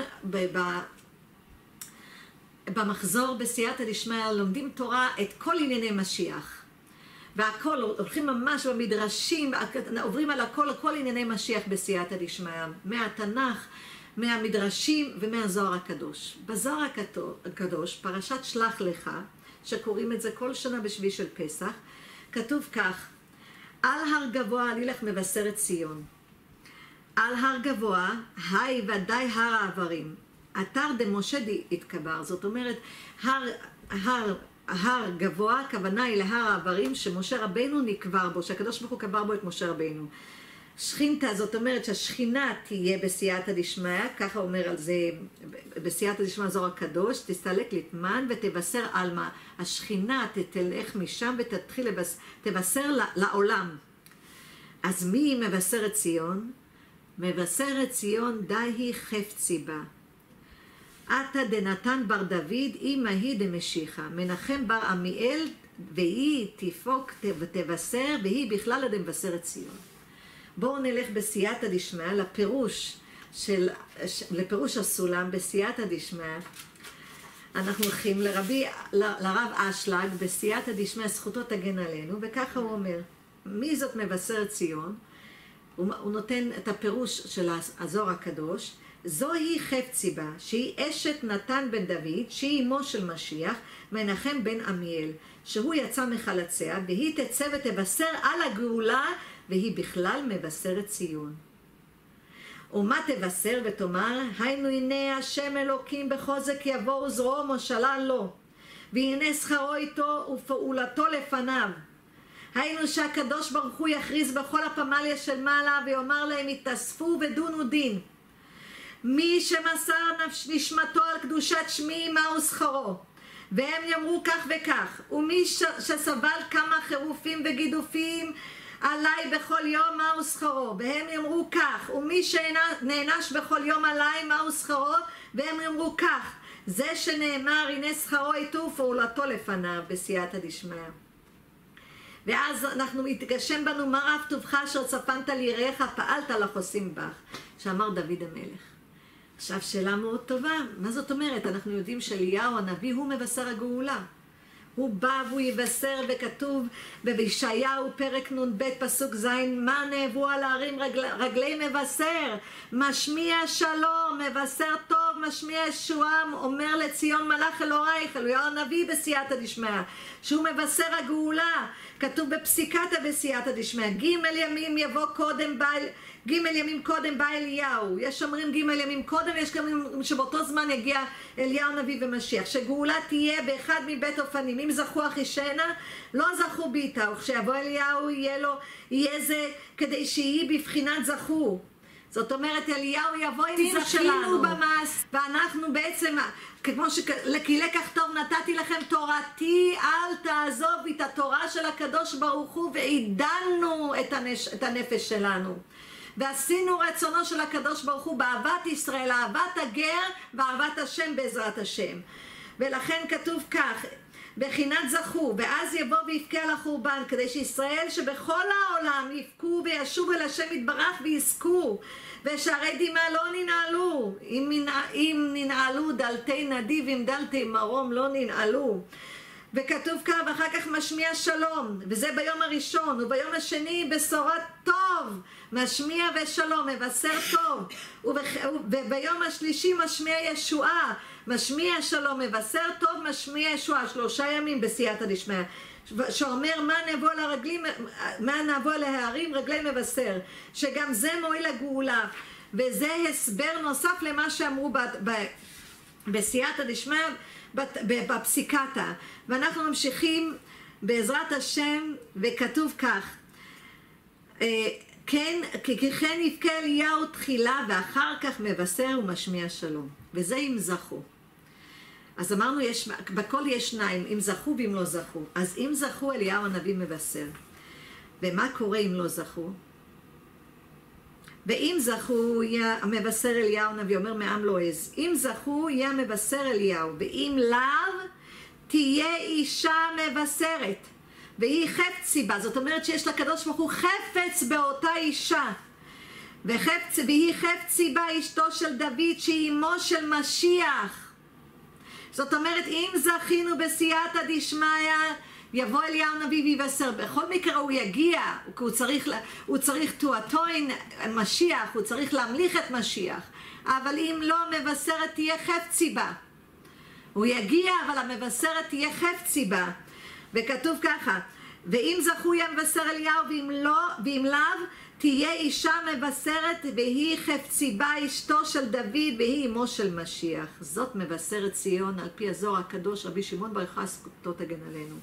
במחזור בסייעתא דשמיא, לומדים תורה את כל ענייני משיח. והכל, הולכים ממש במדרשים, עוברים על הכל, כל ענייני משיח בסייעתא דשמיא, מהתנ"ך, מהמדרשים ומהזוהר הקדוש. בזוהר הקדוש, פרשת שלח לך, שקוראים את זה כל שנה בשביעי של פסח, כתוב כך, על הר גבוה עלי לך מבשרת ציון. על הר גבוה, היי ודאי הר העברים. אתר דמשה התקבר, זאת אומרת, הר, הר, הר גבוה, הכוונה היא להר העברים שמשה רבינו נקבר בו, שהקדוש ברוך הוא קבר בו את משה רבינו. שכינתה, זאת אומרת שהשכינה תהיה בסייעתא דשמיא, ככה אומר על זה בסייעתא דשמיא זוהר הקדוש, תסתלק ליטמן ותבשר עלמא. השכינה תלך משם ותתחיל לבשר, תבשר לעולם. אז מי מבשרת ציון? מבשרת ציון די היא חפצי בה. עתה דנתן בר דוד אמא היא דמשיחה, מנחם בר עמיאל והיא תפוק ותבשר והיא בכלל דמבשרת ציון. בואו נלך בסייעתא דשמיא לפירוש של, לפירוש הסולם בסייעתא דשמיא. אנחנו הולכים לרבי, לרב אשלג בסייעתא דשמיא זכותו תגן עלינו, וככה הוא אומר, מי זאת מבשרת ציון? הוא, הוא נותן את הפירוש של הזוהר הקדוש, זוהי חפצי בה, שהיא אשת נתן בן דוד, שהיא אמו של משיח, מנחם בן עמיאל, שהוא יצא מחלציה, והיא תצא ותבשר על הגאולה, והיא בכלל מבשרת ציון. ומה תבשר ותאמר, היינו הנה השם אלוקים בחוזק יבוא וזרועו מושלה לו, והנה שכרו איתו ופעולתו לפניו. היינו שהקדוש ברוך הוא יכריז בכל הפמליה של מעלה, ויאמר להם התאספו ודונו דין. מי שמסר נשמתו על קדושת שמי מהו שכרו, והם יאמרו כך וכך. ומי שסבל כמה חירופים וגידופים עליי בכל יום מהו שכרו, והם יאמרו כך. ומי שנענש בכל יום עליי מהו שכרו, והם יאמרו כך. זה שנאמר הנה שכרו איתו ופעולתו לפניו בסייעתא דשמיא. ואז אנחנו מתגשם בנו מה רב טובך אשר צפנת ליראיך פעלת לחוסים בך, שאמר דוד המלך. עכשיו שאלה מאוד טובה, מה זאת אומרת? אנחנו יודעים שאליהו הנביא הוא מבשר הגאולה. הוא בא והוא יבשר, וכתוב בישעיהו פרק נ"ב פסוק ז', מה נאבו על ההרים רגל, רגלי מבשר, משמיע שלום, מבשר טוב, משמיע ישועה, אומר לציון מלאך אלוהיך, אלוהיהו הנביא בסייעתא דשמיא, שהוא מבשר הגאולה. כתוב בפסיקתא בסייעתא דשמיא, ג' ימים יבוא קודם בא, ג' ימים קודם בא אליהו. יש אומרים ג' ימים קודם, יש גם שבאותו זמן יגיע אליהו הנביא ומשיח, שגאולה תהיה באחד מבית אופנים. אם זכו אחישנה, לא זכו ביתה, וכשיבוא אליהו יהיה לו, יהיה זה כדי שיהי בבחינת זכו. זאת אומרת, אליהו יבוא עם זכינו במעש, ואנחנו בעצם, כמו שכי לקח טוב נתתי לכם תורתי, אל תעזוב את התורה של הקדוש ברוך הוא, ועידנו את, הנש, את הנפש שלנו. ועשינו רצונו של הקדוש ברוך הוא באהבת ישראל, אהבת הגר ואהבת השם בעזרת השם. ולכן כתוב כך, בחינת זכו, ואז יבוא ויבכה על החורבן, כדי שישראל שבכל העולם יבכו וישובו אל השם יתברך ויזכו, ושערי דמעה לא ננעלו. אם, אם ננעלו דלתי נדיב, אם דלתי מרום לא ננעלו. וכתוב כך, ואחר כך משמיע שלום, וזה ביום הראשון, וביום השני בשורת טוב, משמיע ושלום, מבשר טוב, וביום השלישי משמיע ישועה, משמיע שלום, מבשר טוב, משמיע ישועה, שלושה ימים בסייעתא דשמיא, שאומר מה נבוא לרגלים, מה נבוא להרים רגלי מבשר, שגם זה מועיל לגאולה. וזה הסבר נוסף למה שאמרו ב, ב, בסייעתא דשמיא בפסיקתא. ואנחנו ממשיכים בעזרת השם, וכתוב כך, כן, כן יבכה אליהו תחילה ואחר כך מבשר ומשמיע שלום, וזה אם זכו. אז אמרנו, יש, בכל יש שניים, אם זכו ואם לא זכו. אז אם זכו, אליהו הנביא מבשר. ומה קורה אם לא זכו? ואם זכו, יהיה המבשר אליהו הנביא, אומר מעם לא עז. אם זכו, יהיה המבשר אליהו, ואם לאו, תהיה אישה מבשרת, והיא חפצי בה. זאת אומרת שיש לקדוש ברוך הוא חפץ באותה אישה. וחפץ, והיא חפצי בה אשתו של דוד, שהיא אמו של משיח. זאת אומרת, אם זכינו בסייעתא דשמיא, יבוא אליהו הנביא ויבשר. בכל מקרה הוא יגיע, הוא צריך, הוא צריך תואטוין משיח, הוא צריך להמליך את משיח. אבל אם לא, המבשרת תהיה חפצי בה. הוא יגיע, אבל המבשרת תהיה חפצי בה. וכתוב ככה, ואם זכו יהיה מבשר אליהו, ואם לא, ואם לאו, תהיה אישה מבשרת, והיא חפצי בה אשתו של דוד, והיא אמו של משיח. זאת מבשרת ציון, על פי הזוהר הקדוש, רבי שמעון בר יוחאי זכותו תגן עלינו.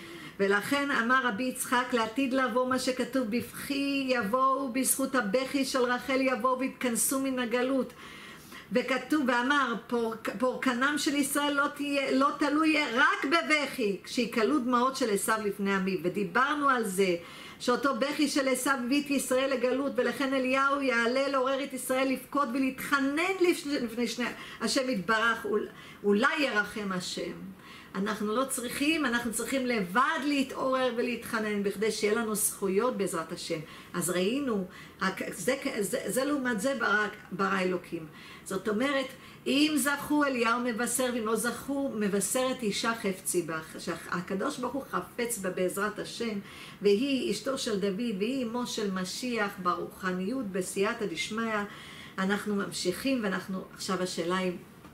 ולכן אמר רבי יצחק, לעתיד לבוא מה שכתוב, בבכי יבואו, בזכות הבכי של רחל יבואו והתכנסו מן הגלות. וכתוב ואמר, פורק, פורקנם של ישראל לא, תהיה, לא תלוי רק בבכי, כשיקלו דמעות של עשיו לפני עמי. ודיברנו על זה, שאותו בכי של עשיו הביא את ישראל לגלות, ולכן אליהו יעלה לעורר את ישראל לבכות ולהתחנן לפני שני השם יתברך, אולי ירחם השם. אנחנו לא צריכים, אנחנו צריכים לבד להתעורר ולהתחנן, בכדי שיהיה לנו זכויות בעזרת השם. אז ראינו, זה, זה, זה לעומת זה ברא, ברא אלוקים. זאת אומרת, אם זכו אליהו מבשר, ואם לא זכו, מבשרת אישה חפצי בה, שהקדוש ברוך הוא חפץ בה בעזרת השם, והיא אשתו של דוד, והיא אמו של משיח ברוחניות, בסייעתא דשמיא. אנחנו ממשיכים, ואנחנו, עכשיו השאלה היא,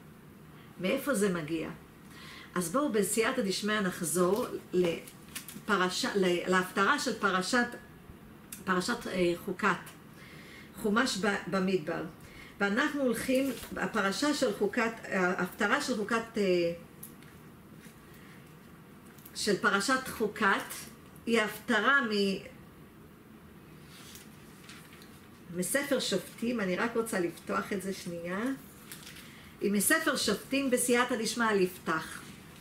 מאיפה זה מגיע? אז בואו בסייעתא דשמיא נחזור לפרשה, להפטרה של פרשת, פרשת חוקת, חומש במדבר. ואנחנו הולכים, הפרשה של חוקת, ההפטרה של חוקת, של פרשת חוקת, היא הפטרה מ, מספר שופטים. אני רק רוצה לפתוח את זה שנייה. היא מספר שופטים בסייעתא דשמיא לפתח.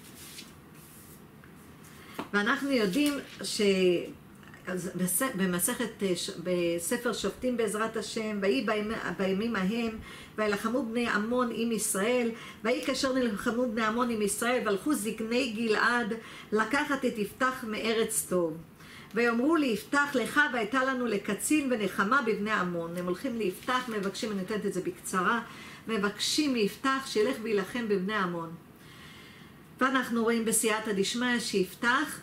ואנחנו יודעים שבמסכת, בספר שופטים בעזרת השם, ויהי בימים ההם, וילחמו בני עמון עם ישראל, ויהי כאשר נלחמו בני עמון עם ישראל, והלכו זקני גלעד לקחת את יפתח מארץ טוב. ויאמרו לי, יפתח לך, והייתה לנו לקצין ונחמה בבני עמון. הם הולכים ליפתח, מבקשים, אני נותנת את זה בקצרה, מבקשים מיפתח שילך וילחם בבני עמון. ואנחנו רואים בסייעתא דשמיא שיפתח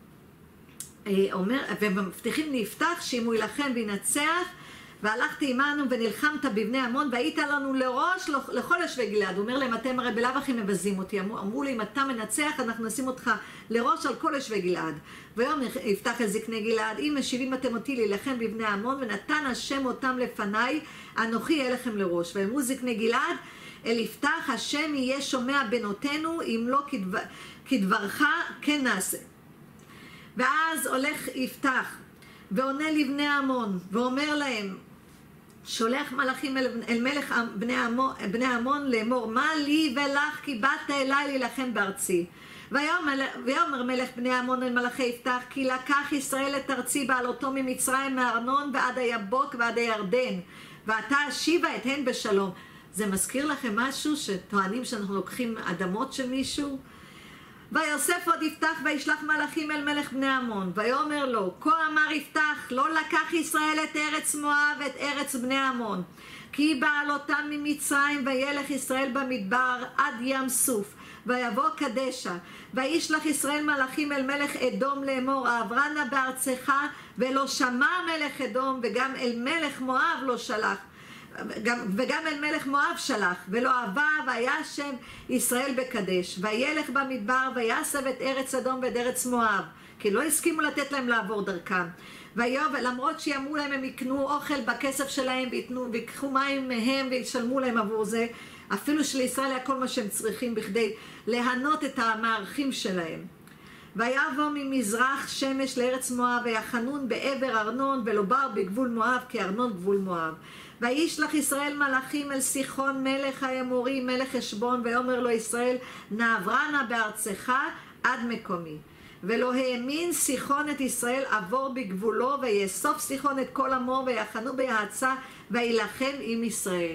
אומר, ומבטיחים ליפתח שאם הוא ילחם וינצח, והלכתי עמנו ונלחמת בבני עמון והיית לנו לראש לכל יושבי גלעד. הוא אומר להם, אתם הרי בלאו הכי מבזים אותי. אמרו, אמרו לי, אם אתה מנצח אנחנו נשים אותך לראש על כל יושבי גלעד. ויום יפתח אל זקני גלעד, אם משיבים אתם אותי להילחם בבני עמון, ונתן השם אותם לפניי, אנוכי יהיה לכם לראש. ואמרו זקני גלעד, אל יפתח השם יהיה שומע בנותינו, אם לא כדבר, כדברך כן נעשה. ואז הולך יפתח ועונה לבני עמון ואומר להם, שולח מלאכים אל, אל מלך בני עמון, בני עמון לאמור, מה לי ולך כי באת אליי להילחם בארצי. ויאמר מלך בני עמון אל מלאכי יפתח, כי לקח ישראל את ארצי בעלותו ממצרים מארנון ועד היבוק ועד הירדן, ואתה השיבה את הן בשלום. זה מזכיר לכם משהו שטוענים שאנחנו לוקחים אדמות של מישהו? ויוסף עוד יפתח וישלח מלאכים אל מלך בני עמון, ויאמר לו, כה אמר יפתח, לא לקח ישראל את ארץ מואב ואת ארץ בני עמון, כי בעלותם ממצרים, וילך ישראל במדבר עד ים סוף, ויבוא קדשה, וישלח ישראל מלאכים אל מלך אדום לאמור, אעברה נא בארצך, ולא שמע מלך אדום, וגם אל מלך מואב לא שלח. גם, וגם אל מלך מואב שלח, ולא אהבה, והיה שם ישראל בקדש, וילך במדבר ויסב את ארץ אדום ואת ארץ מואב, כי לא הסכימו לתת להם לעבור דרכם. ויוב, למרות שיאמרו להם הם יקנו אוכל בכסף שלהם ויתנו, ויקחו מים מהם וישלמו להם עבור זה, אפילו שלישראל היה כל מה שהם צריכים בכדי להנות את המערכים שלהם. ויבוא ממזרח שמש לארץ מואב, ויחנון בעבר ארנון, ולא בר בגבול מואב, כי ארנון גבול מואב. וישלח ישראל מלאכים אל סיחון מלך האמורי מלך חשבון, ויאמר לו ישראל, נעברה נא בארצך עד מקומי. ולא האמין סיחון את ישראל עבור בגבולו, ויאסוף סיחון את כל עמו, ויחנו ביעצה, וילחם עם ישראל.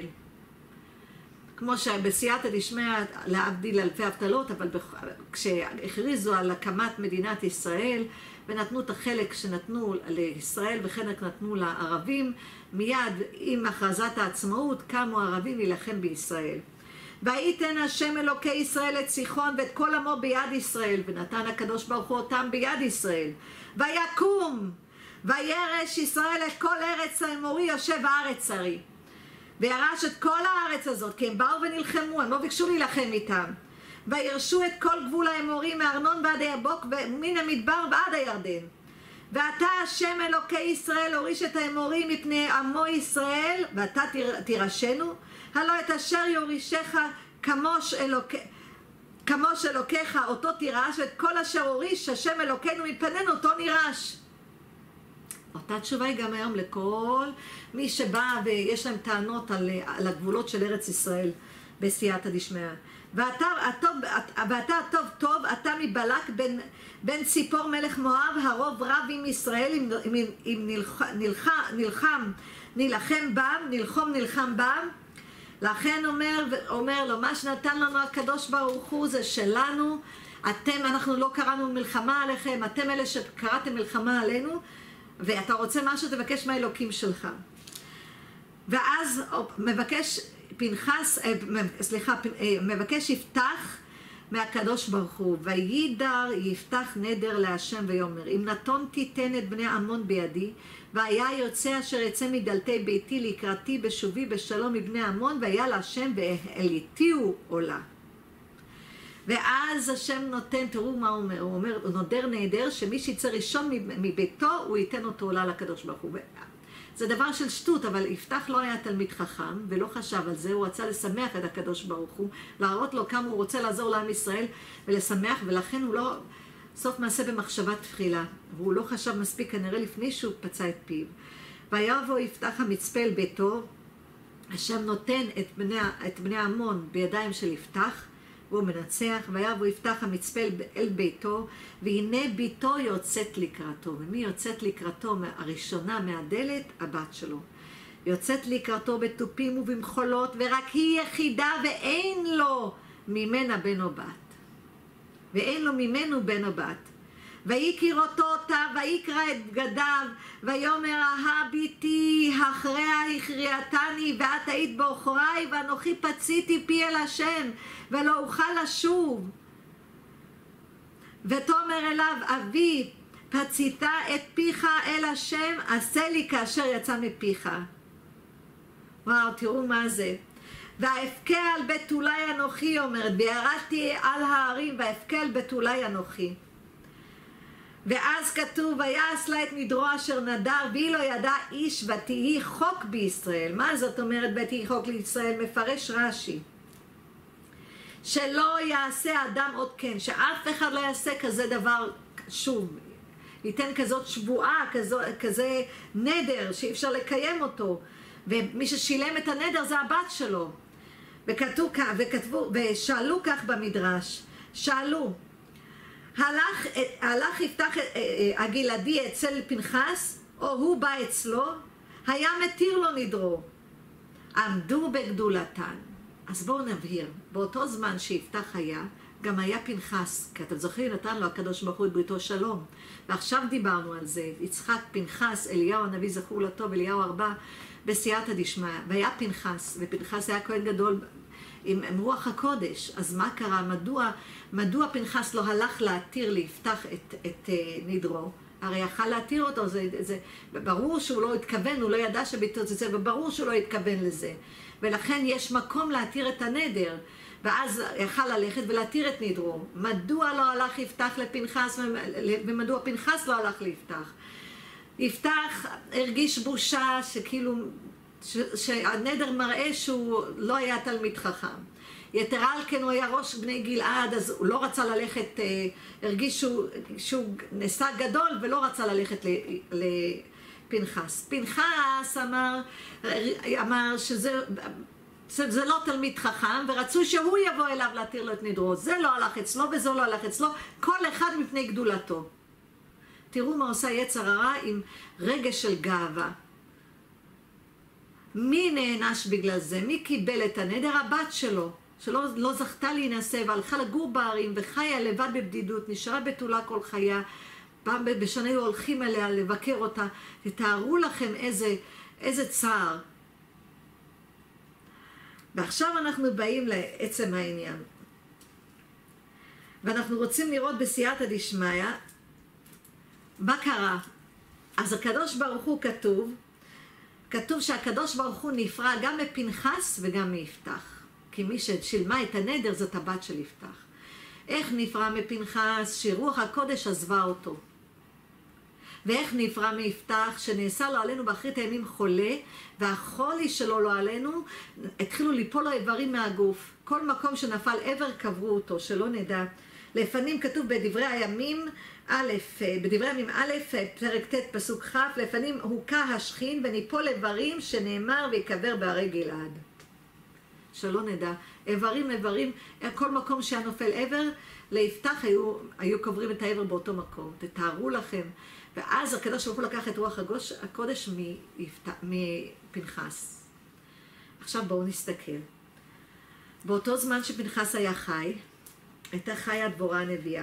כמו שבסייעתא דשמיא, להבדיל אלפי הבטלות, אבל כשהכריזו על הקמת מדינת ישראל, ונתנו את החלק שנתנו לישראל וחלק נתנו לערבים, מיד עם הכרזת העצמאות קמו הערבים להילחם בישראל. וייתן השם אלוקי ישראל את סיחון ואת כל עמו ביד ישראל, ונתן הקדוש ברוך הוא אותם ביד ישראל. ויקום וירש ישראל את כל ארץ האמורי יושב הארץ הרי. וירש את כל הארץ הזאת, כי הם באו ונלחמו, הם לא ביקשו להילחם איתם. וירשו את כל גבול האמורים מארנון ועד היבוק ומן המדבר ועד הירדן. ואתה השם אלוקי ישראל הוריש את האמורים מפני עמו ישראל, ואתה תירשנו, הלא את אשר יורישך כמוש אלוק... כמוש אלוקיך אותו תירש, ואת כל אשר הוריש השם אלוקינו מפנינו אותו נירש. אותה תשובה היא גם היום לכל מי שבא ויש להם טענות על, על הגבולות של ארץ ישראל בסייעתא דשמיא. ואתה הטוב, ואתה הטוב טוב, אתה מבלק בן, בן ציפור מלך מואב, הרוב רב עם ישראל, אם, אם, אם נלח, נלח, נלחם, נלחם בם, נלחום נלחם בם. לכן אומר, אומר לו, מה שנתן לנו הקדוש ברוך הוא זה שלנו, אתם, אנחנו לא קראנו מלחמה עליכם, אתם אלה שקראתם מלחמה עלינו, ואתה רוצה משהו, תבקש מהאלוקים שלך. ואז מבקש פנחס, סליחה, מבקש יפתח מהקדוש ברוך הוא, וידר יפתח נדר להשם ויאמר, אם נתון תיתן את בני עמון בידי, והיה יוצא אשר יצא מדלתי ביתי לקראתי בשובי בשלום מבני עמון, והיה להשם והעליתיהו עולה. ואז השם נותן, תראו מה הוא אומר, הוא אומר, הוא נודר נהדר, שמי שיצא ראשון מביתו, הוא ייתן אותו עולה לקדוש ברוך הוא. זה דבר של שטות, אבל יפתח לא היה תלמיד חכם, ולא חשב על זה, הוא רצה לשמח את הקדוש ברוך הוא, להראות לו כמה הוא רוצה לעזור לעם ישראל ולשמח, ולכן הוא לא, סוף מעשה במחשבה תחילה, והוא לא חשב מספיק כנראה לפני שהוא פצע את פיו. ויבוא יפתח המצפה אל ביתו, השם נותן את בני, את בני עמון בידיים של יפתח, והוא מנצח, ויבוא יפתח המצפה אל ביתו, והנה ביתו יוצאת לקראתו. ומי יוצאת לקראתו הראשונה מהדלת? הבת שלו. יוצאת לקראתו בתופים ובמחולות, ורק היא יחידה ואין לו ממנה בן או בת. ואין לו ממנו בן או בת. ויקרא אותו אותה, ויקרא את בגדיו, ויאמר אהה ביתי, אחריה הכריעתני, ואת היית באחוריי, ואנוכי פציתי פי אל השם, ולא אוכל לשוב. ותאמר אליו, אבי, פצית את פיך אל השם, עשה לי כאשר יצא מפיך. וואו, תראו מה זה. והאבכה על בתולי אנוכי, אומרת, וירדתי על ההרים והאבכה על בתולי אנוכי. ואז כתוב, ויעש לה את נדרו אשר נדר, והיא לא ידע איש ותהי חוק בישראל. מה זאת אומרת ותהי חוק לישראל? מפרש רש"י. שלא יעשה אדם עוד כן, שאף אחד לא יעשה כזה דבר שוב. ייתן כזאת שבועה, כזו, כזה נדר שאי אפשר לקיים אותו. ומי ששילם את הנדר זה הבת שלו. וכתוב, וכתבו, ושאלו כך במדרש, שאלו, הלך, הלך יפתח הגלעדי אצל פנחס, או הוא בא אצלו, היה מתיר לו נדרו. עמדו בגדולתן. אז בואו נבהיר, באותו זמן שיפתח היה, גם היה פנחס, כי אתם זוכרים, נתן לו הקדוש ברוך הוא את בריתו שלום. ועכשיו דיברנו על זה, יצחק, פנחס, אליהו הנביא זכור לטוב, אליהו ארבע, בסייעתא דשמיא. והיה פנחס, ופנחס היה כהן גדול עם, עם רוח הקודש. אז מה קרה? מדוע, מדוע פנחס לא הלך להתיר ליפתח את, את uh, נדרו? הרי יכל להתיר אותו, זה, זה, ברור שהוא לא התכוון, הוא לא ידע שביתות זה זה, וברור שהוא לא התכוון לזה. ולכן יש מקום להתיר את הנדר, ואז יכל ללכת ולהתיר את נדרו. מדוע לא הלך יפתח לפנחס, ומדוע פנחס לא הלך ליפתח? יפתח הרגיש בושה שכאילו, ש, שהנדר מראה שהוא לא היה תלמיד חכם. יתרה על כן הוא היה ראש בני גלעד, אז הוא לא רצה ללכת, הרגיש שהוא, שהוא נשא גדול ולא רצה ללכת לפנחס. פנחס אמר, אמר שזה, שזה לא תלמיד חכם, ורצו שהוא יבוא אליו להתיר לו את נדרו. זה לא הלך אצלו וזה לא הלך אצלו, כל אחד מפני גדולתו. תראו מה עושה יצר הרע עם רגש של גאווה. מי נענש בגלל זה? מי קיבל את הנדר? הבת שלו, שלא לא זכתה להינשא והלכה לגור בערים וחיה לבד בבדידות, נשארה בתולה כל חיה. פעם בשנה היו הולכים אליה לבקר אותה. תתארו לכם איזה, איזה צער. ועכשיו אנחנו באים לעצם העניין. ואנחנו רוצים לראות בסייעתא דשמיא מה קרה. אז הקדוש ברוך הוא כתוב, כתוב שהקדוש ברוך הוא נפרע גם מפנחס וגם מיפתח. כי מי ששילמה את הנדר זאת הבת של יפתח. איך נפרע מפנחס? שרוח הקודש עזבה אותו. ואיך נפרע מיפתח? שנעשה לו עלינו באחרית הימים חולה, והחולי שלו לא עלינו, התחילו ליפול לו איברים מהגוף. כל מקום שנפל איבר קברו אותו, שלא נדע. לפנים כתוב בדברי הימים, א', בדברי הימים א', פרק ט' פסוק כ', לפנים הוקע השכין וניפול איברים שנאמר ויקבר בערי גלעד. שלא נדע, איברים איברים, כל מקום שהיה נופל איבר, ליפתח היו, היו קוברים את האיבר באותו מקום. תתארו לכם. ואז הקדוש ברוך הוא לקח את רוח הקודש מפנחס. עכשיו בואו נסתכל. באותו זמן שפנחס היה חי, הייתה חיה דבורה הנביאה.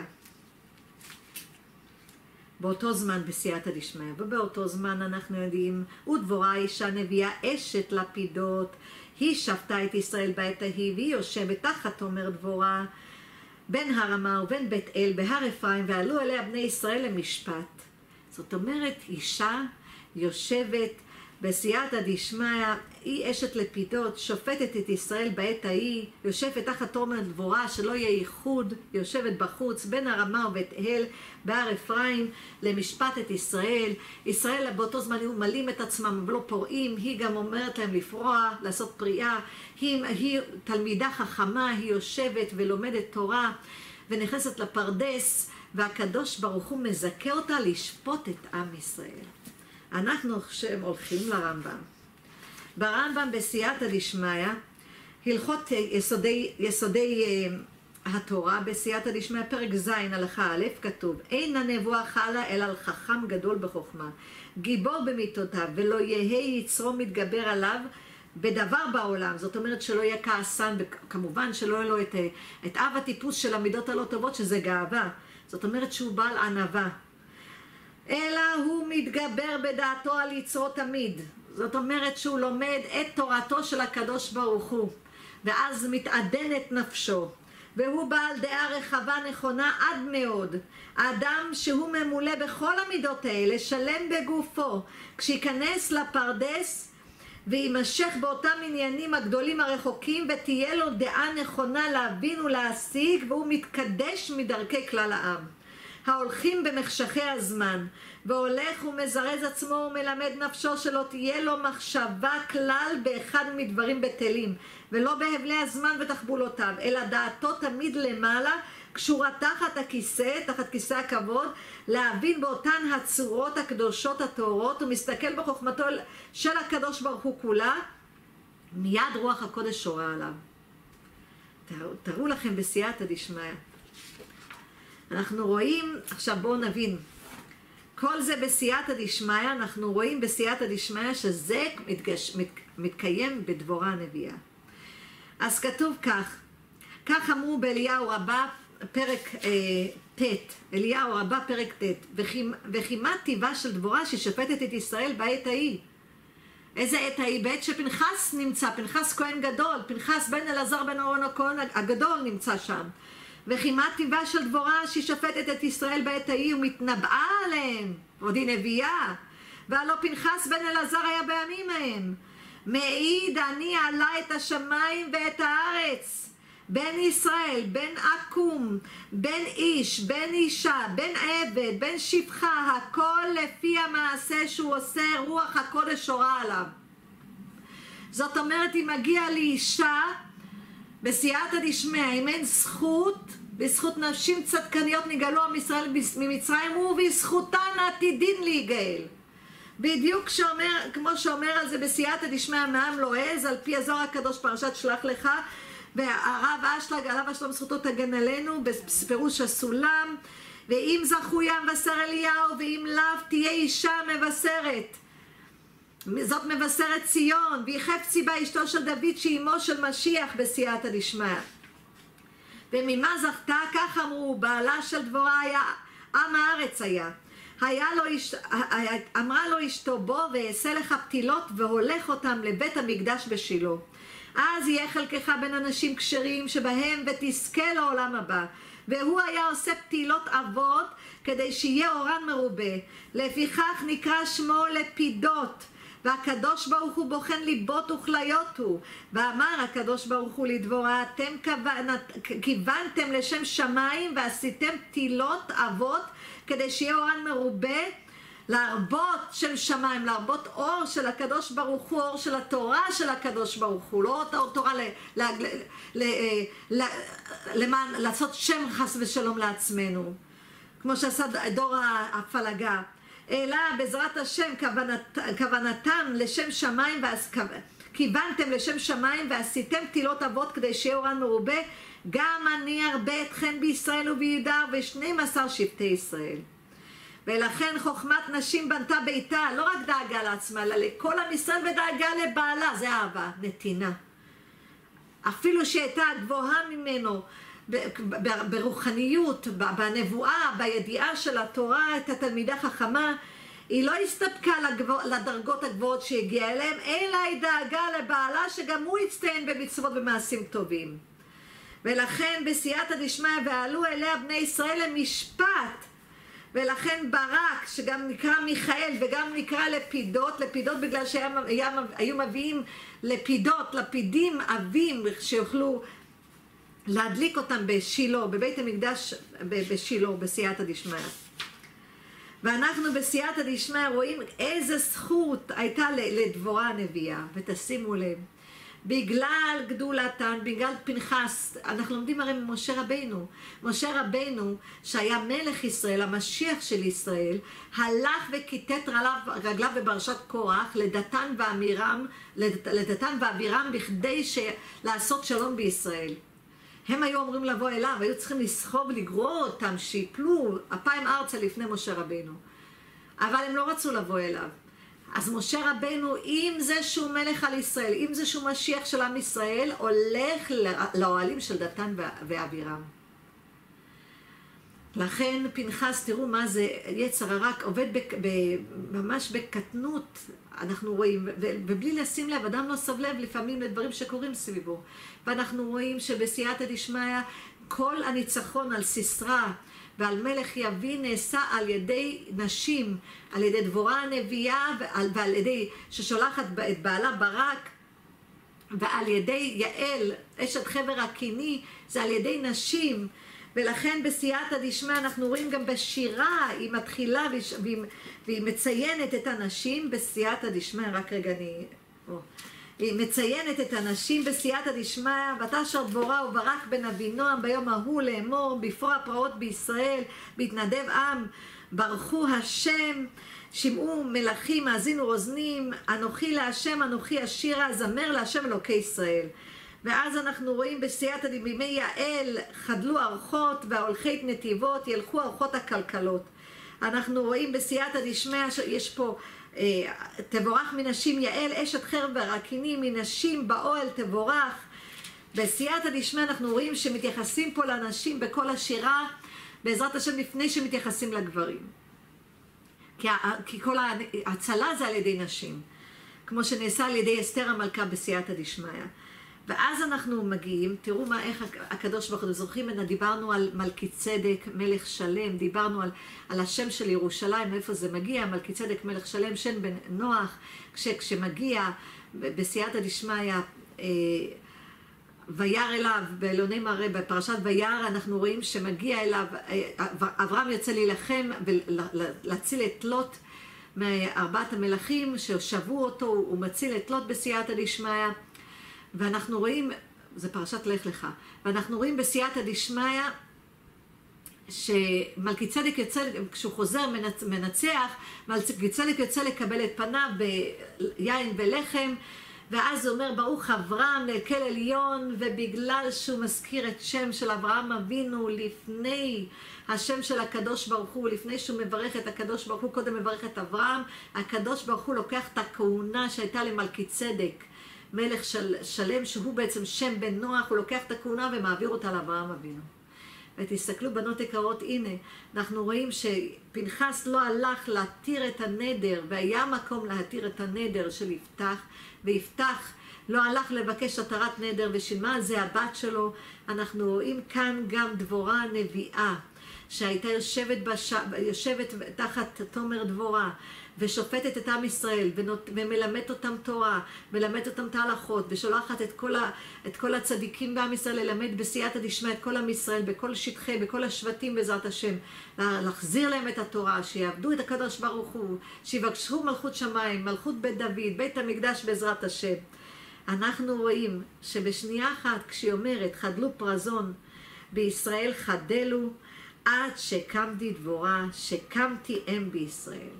באותו זמן בסייעתא דשמיא, ובאותו זמן אנחנו יודעים, ודבורה אישה נביאה אשת לפידות, היא שפטה את ישראל בעת ההיא, והיא יושבת תחת תומר דבורה, בין הר עמה ובין בית אל, בהר אפרים, ועלו אליה בני ישראל למשפט. זאת אומרת, אישה יושבת בסייעתא דשמיא, היא אשת לפידות, שופטת את ישראל בעת ההיא, יושבת תחת תומר דבורה, שלא יהיה ייחוד, יושבת בחוץ, בין הר עמה ובית אל, בהר אפרים, למשפט את ישראל. ישראל באותו זמן היו מלאים את עצמם, ולא פורעים, היא גם אומרת להם לפרוע, לעשות פריאה, היא, היא תלמידה חכמה, היא יושבת ולומדת תורה, ונכנסת לפרדס, והקדוש ברוך הוא מזכה אותה לשפוט את עם ישראל. אנחנו עכשיו הולכים לרמב"ם. ברמב"ם בסייעתא דשמיא, הלכות יסודי, יסודי uh, התורה, בסייעתא דשמיא, פרק ז' הלכה א', כתוב, אין הנבואה חלה אלא על חכם גדול בחוכמה, גיבור במיתותיו, ולא יהא יצרו מתגבר עליו בדבר בעולם. זאת אומרת שלא יהיה כעסן, כמובן שלא יהיה לו את, את אב הטיפוס של המידות הלא טובות, שזה גאווה. זאת אומרת שהוא בעל ענווה. אלא הוא מתגבר בדעתו על יצרו תמיד. זאת אומרת שהוא לומד את תורתו של הקדוש ברוך הוא, ואז מתעדן את נפשו, והוא בעל דעה רחבה נכונה עד מאוד. האדם שהוא ממולא בכל המידות האלה, שלם בגופו, כשיכנס לפרדס וימשך באותם עניינים הגדולים הרחוקים, ותהיה לו דעה נכונה להבין ולהשיג, והוא מתקדש מדרכי כלל העם ההולכים במחשכי הזמן, והולך ומזרז עצמו ומלמד נפשו שלא תהיה לו מחשבה כלל באחד מדברים בטלים, ולא בהבלי הזמן ותחבולותיו, אלא דעתו תמיד למעלה, קשורה תחת הכיסא, תחת כיסא הכבוד, להבין באותן הצורות הקדושות הטהורות, ומסתכל בחוכמתו של הקדוש ברוך הוא כולה, מיד רוח הקודש שורה עליו. תראו, תראו לכם בסייעתא דשמיא. אנחנו רואים, עכשיו בואו נבין, כל זה בסייעתא דשמיא, אנחנו רואים בסייעתא דשמיא שזה מתגש, מת, מתקיים בדבורה הנביאה. אז כתוב כך, כך אמרו באליהו רבה פרק אה, ת', אליהו רבה פרק ת', וכי מה טיבה של דבורה ששפטת את ישראל בעת ההיא? איזה עת ההיא? בעת שפנחס נמצא, פנחס כהן גדול, פנחס בן אלעזר בן אהרון הכהן הגדול נמצא שם. וכי מה טיבה של דבורה ששפטת את ישראל בעת ההיא ומתנבאה עליהם, ועוד היא נביאה, והלא פנחס בן אלעזר היה בימים ההם. מעיד אני עלה את השמיים ואת הארץ, בן ישראל, בן עקום, בן איש, בן אישה, בן עבד, בן שפחה, הכל לפי המעשה שהוא עושה, רוח הקודש שורה עליו. זאת אומרת, אם מגיע לאישה בסייעתא דשמיא, אם אין זכות, בזכות נשים צדקניות נגאלו עם ישראל ממצרים, ובזכותן עתידין להיגאל. בדיוק שאומר, כמו שאומר על זה בסייעתא דשמיא, מעם לא עז, על פי הזוהר הקדוש פרשת שלח לך, והרב אשלג, הרב אשלג זכותו תגן עלינו, בפירוש הסולם, ואם זכו ים מבשר אליהו, ואם לאו תהיה אישה מבשרת. זאת מבשרת ציון, והיא חפציבה אשתו של דוד שהיא אמו של משיח בסייעתא דשמיא. וממה זכתה? כך אמרו, בעלה של דבורה היה, עם הארץ היה. היה לו אש... אמרה לו אשתו בו ואעשה לך פתילות והולך אותם לבית המקדש בשילה. אז יהיה חלקך בין אנשים כשרים שבהם ותזכה לעולם הבא. והוא היה עושה פתילות אבות כדי שיהיה אורן מרובה. לפיכך נקרא שמו לפידות. והקדוש ברוך הוא בוחן ליבות וכליות הוא. ואמר הקדוש ברוך הוא לדבורה, אתם כיוונתם לשם שמיים ועשיתם פתילות אבות כדי שיהיה אורן מרובה, להרבות של שמיים, להרבות אור של הקדוש ברוך הוא, אור של התורה של הקדוש ברוך הוא, לא אור תורה ל, ל, ל, ל, ל, למען, לעשות שם חס ושלום לעצמנו, כמו שעשה דור הפלגה, אלא בעזרת השם כוונת, כוונתם לשם שמיים, כיוונתם לשם שמיים ועשיתם פתילות אבות כדי שיהיה אורן מרובה, גם אני ארבה אתכם בישראל וביהודה ושנים עשר שבטי ישראל. ולכן חוכמת נשים בנתה ביתה, לא רק דאגה לעצמה, אלא לכל עם ישראל ודאגה לבעלה, זה אהבה, נתינה. אפילו שהייתה גבוהה ממנו ברוחניות, בנבואה, בידיעה של התורה, את התלמידה חכמה, היא לא הסתפקה לדרגות הגבוהות שהגיעה אליהם, אלא היא דאגה לבעלה שגם הוא יצטיין במצוות במעשים טובים. ולכן בסייעתא דשמיא ועלו אליה בני ישראל למשפט, ולכן ברק שגם נקרא מיכאל וגם נקרא לפידות, לפידות בגלל שהיו מביאים לפידות, לפידים אבים שיוכלו להדליק אותם בשילה, בבית המקדש בשילה, בסייעתא דשמיא. ואנחנו בסייעתא דשמיא רואים איזה זכות הייתה לדבורה הנביאה, ותשימו לב, בגלל גדולתן, בגלל פנחס, אנחנו לומדים הרי ממשה רבינו, משה רבינו שהיה מלך ישראל, המשיח של ישראל, הלך וכיתת רגליו בפרשת קורח לדתן ואבירם, לדתן ואבירם בכדי לעשות שלום בישראל. הם היו אמורים לבוא אליו, היו צריכים לסחוב ולגרור אותם שיפלו אפיים ארצה לפני משה רבינו, אבל הם לא רצו לבוא אליו. אז משה רבנו, עם זה שהוא מלך על ישראל, עם זה שהוא משיח של עם ישראל, הולך לאוהלים של דתן ואבירם. לכן פנחס, תראו מה זה, יצר הרע עובד בק, ב, ממש בקטנות, אנחנו רואים, ו, ובלי לשים לב, אדם לא סב לב לפעמים לדברים שקורים סביבו. ואנחנו רואים שבסייעתא דשמיא כל הניצחון על סיסרא ועל מלך יבין נעשה על ידי נשים, על ידי דבורה הנביאה ועל, ועל ידי ששולחת את בעלה ברק, ועל ידי יעל אשת חבר הקיני, זה על ידי נשים. ולכן בסייעתא דשמיא אנחנו רואים גם בשירה, היא מתחילה והיא, והיא מציינת את הנשים בסייעתא דשמיא. רק רגע אני... או. היא מציינת את הנשים בסייעתא דשמיא, ותשר דבורה וברק בן אבינועם ביום ההוא לאמור, בפרוע הפרעות בישראל, בהתנדב עם, ברכו השם, שמעו מלכים, האזינו אוזנים, אנוכי להשם, אנוכי השירה, זמר להשם אלוקי ישראל. ואז אנחנו רואים בסייעתא דשמיא, בימי יעל חדלו ארחות, וההולכי נתיבות ילכו ארחות הכלכלות. אנחנו רואים בסייעתא דשמיא שיש פה תבורך מנשים יעל אשת חבר הקיני, מנשים באוהל תבורך. בסייעתא דשמיא אנחנו רואים שמתייחסים פה לנשים בכל השירה בעזרת השם לפני שמתייחסים לגברים, כי, כי כל ההצלה זה על ידי נשים, כמו שנעשה על ידי אסתר המלכה בסייעתא דשמיא. ואז אנחנו מגיעים, תראו מה, איך הקדוש ברוך הוא, זוכרים, דיברנו על מלכי צדק מלך שלם, דיברנו על, על השם של ירושלים, מאיפה זה מגיע, מלכי צדק מלך שלם, שם בן נוח, כש, כשמגיע בסייעתא דשמיא, אה, וירא אליו, באלוני מראה, בפרשת וירא, אנחנו רואים שמגיע אליו, אה, אברהם יוצא להילחם ולהציל את לוט מארבעת המלכים ששבו אותו, הוא מציל את לוט בסייעתא דשמיא. ואנחנו רואים, זה פרשת לך לך, ואנחנו רואים בסייעתא דשמיא שמלכי צדק יוצא, כשהוא חוזר מנצח, מלכי צדק יוצא לקבל את פניו ביין ולחם, ואז הוא אומר ברוך אברהם לאל עליון, ובגלל שהוא מזכיר את שם של אברהם אבינו לפני השם של הקדוש ברוך הוא, לפני שהוא מברך את הקדוש ברוך הוא, קודם מברך את אברהם, הקדוש ברוך הוא לוקח את הכהונה שהייתה למלכי צדק מלך של, שלם, שהוא בעצם שם בן נוח, הוא לוקח את הכהונה ומעביר אותה לאברהם אבינו. ותסתכלו בנות יקרות, הנה, אנחנו רואים שפנחס לא הלך להתיר את הנדר, והיה מקום להתיר את הנדר של יפתח, ויפתח לא הלך לבקש התרת נדר, ושילמה על זה הבת שלו. אנחנו רואים כאן גם דבורה הנביאה, שהייתה יושבת, בש... יושבת תחת תומר דבורה, ושופטת את עם ישראל, ומלמדת אותם תורה, מלמדת אותם את ההלכות, ושולחת את כל, ה... את כל הצדיקים בעם ישראל ללמד בסייעתא דשמיא את כל עם ישראל, בכל שטחי, בכל השבטים בעזרת השם, להחזיר להם את התורה, שיעבדו את הקדוש ברוך הוא, שיבקשו מלכות שמיים, מלכות בית דוד, בית המקדש בעזרת השם. אנחנו רואים שבשנייה אחת, כשהיא אומרת, חדלו פרזון בישראל חדלו, עד שקמתי דבורה, שקמתי אם בישראל.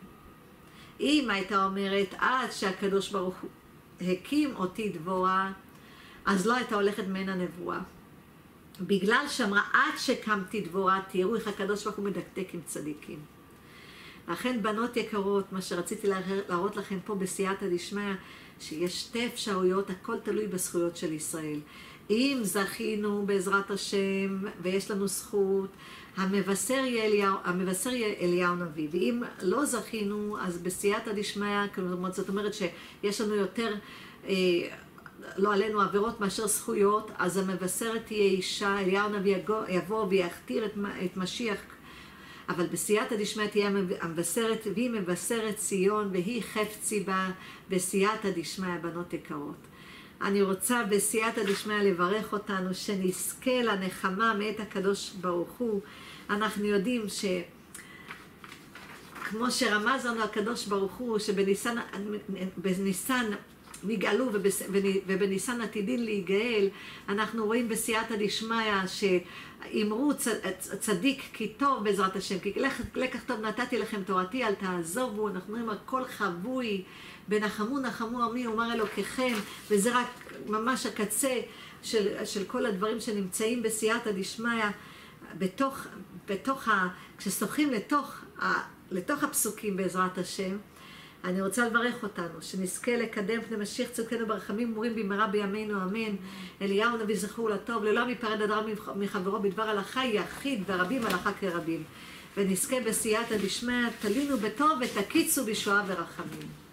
אם הייתה אומרת, עד שהקדוש ברוך הוא הקים אותי דבורה, אז לא הייתה הולכת ממנה נבואה. בגלל שאמרה, עד שקמתי דבורה, תראו איך הקדוש ברוך הוא מדקדק עם צדיקים. לכן בנות יקרות, מה שרציתי להראות לכם פה בסייעתא דשמיא, שיש שתי אפשרויות, הכל תלוי בזכויות של ישראל. אם זכינו בעזרת השם ויש לנו זכות, המבשר אליהו, המבשר אליהו נביא, ואם לא זכינו, אז בסייעתא דשמיא, זאת אומרת שיש לנו יותר, אה, לא עלינו עבירות מאשר זכויות, אז המבשרת תהיה אישה, אליהו נביא יבוא ויכתיר את, את משיח, אבל בסייעתא דשמיא תהיה המבשרת, והיא מבשרת ציון, והיא חפצי בה בסייעתא דשמיא, בנות יקרות. אני רוצה בסייעתא דשמיא לברך אותנו, שנזכה לנחמה מאת הקדוש ברוך הוא. אנחנו יודעים שכמו שרמז לנו הקדוש ברוך הוא, שבניסן בניסן נגאלו ובניסן עתידין להיגאל, אנחנו רואים בסייעתא דשמיא שאמרו צדיק כי טוב בעזרת השם, כי לקח טוב נתתי לכם תורתי אל תעזובו. אנחנו רואים הכל חבוי, בנחמו נחמו עמי אומר אלוקיכם, וזה רק ממש הקצה של, של כל הדברים שנמצאים בסייעתא דשמיא, בתוך, בתוך ה, כששוחים לתוך, ה, לתוך הפסוקים בעזרת השם. אני רוצה לברך אותנו, שנזכה לקדם פני משיח צדקנו ברחמים ומורים במהרה בימינו אמן. אליהו נביא זכור לטוב, לעולם ייפרד אדם מחברו בדבר הלכה יחיד, ורבים הלכה כרבים. ונזכה בסייעתא דשמיא, תלינו בטוב ותקיצו בישועה ורחמים.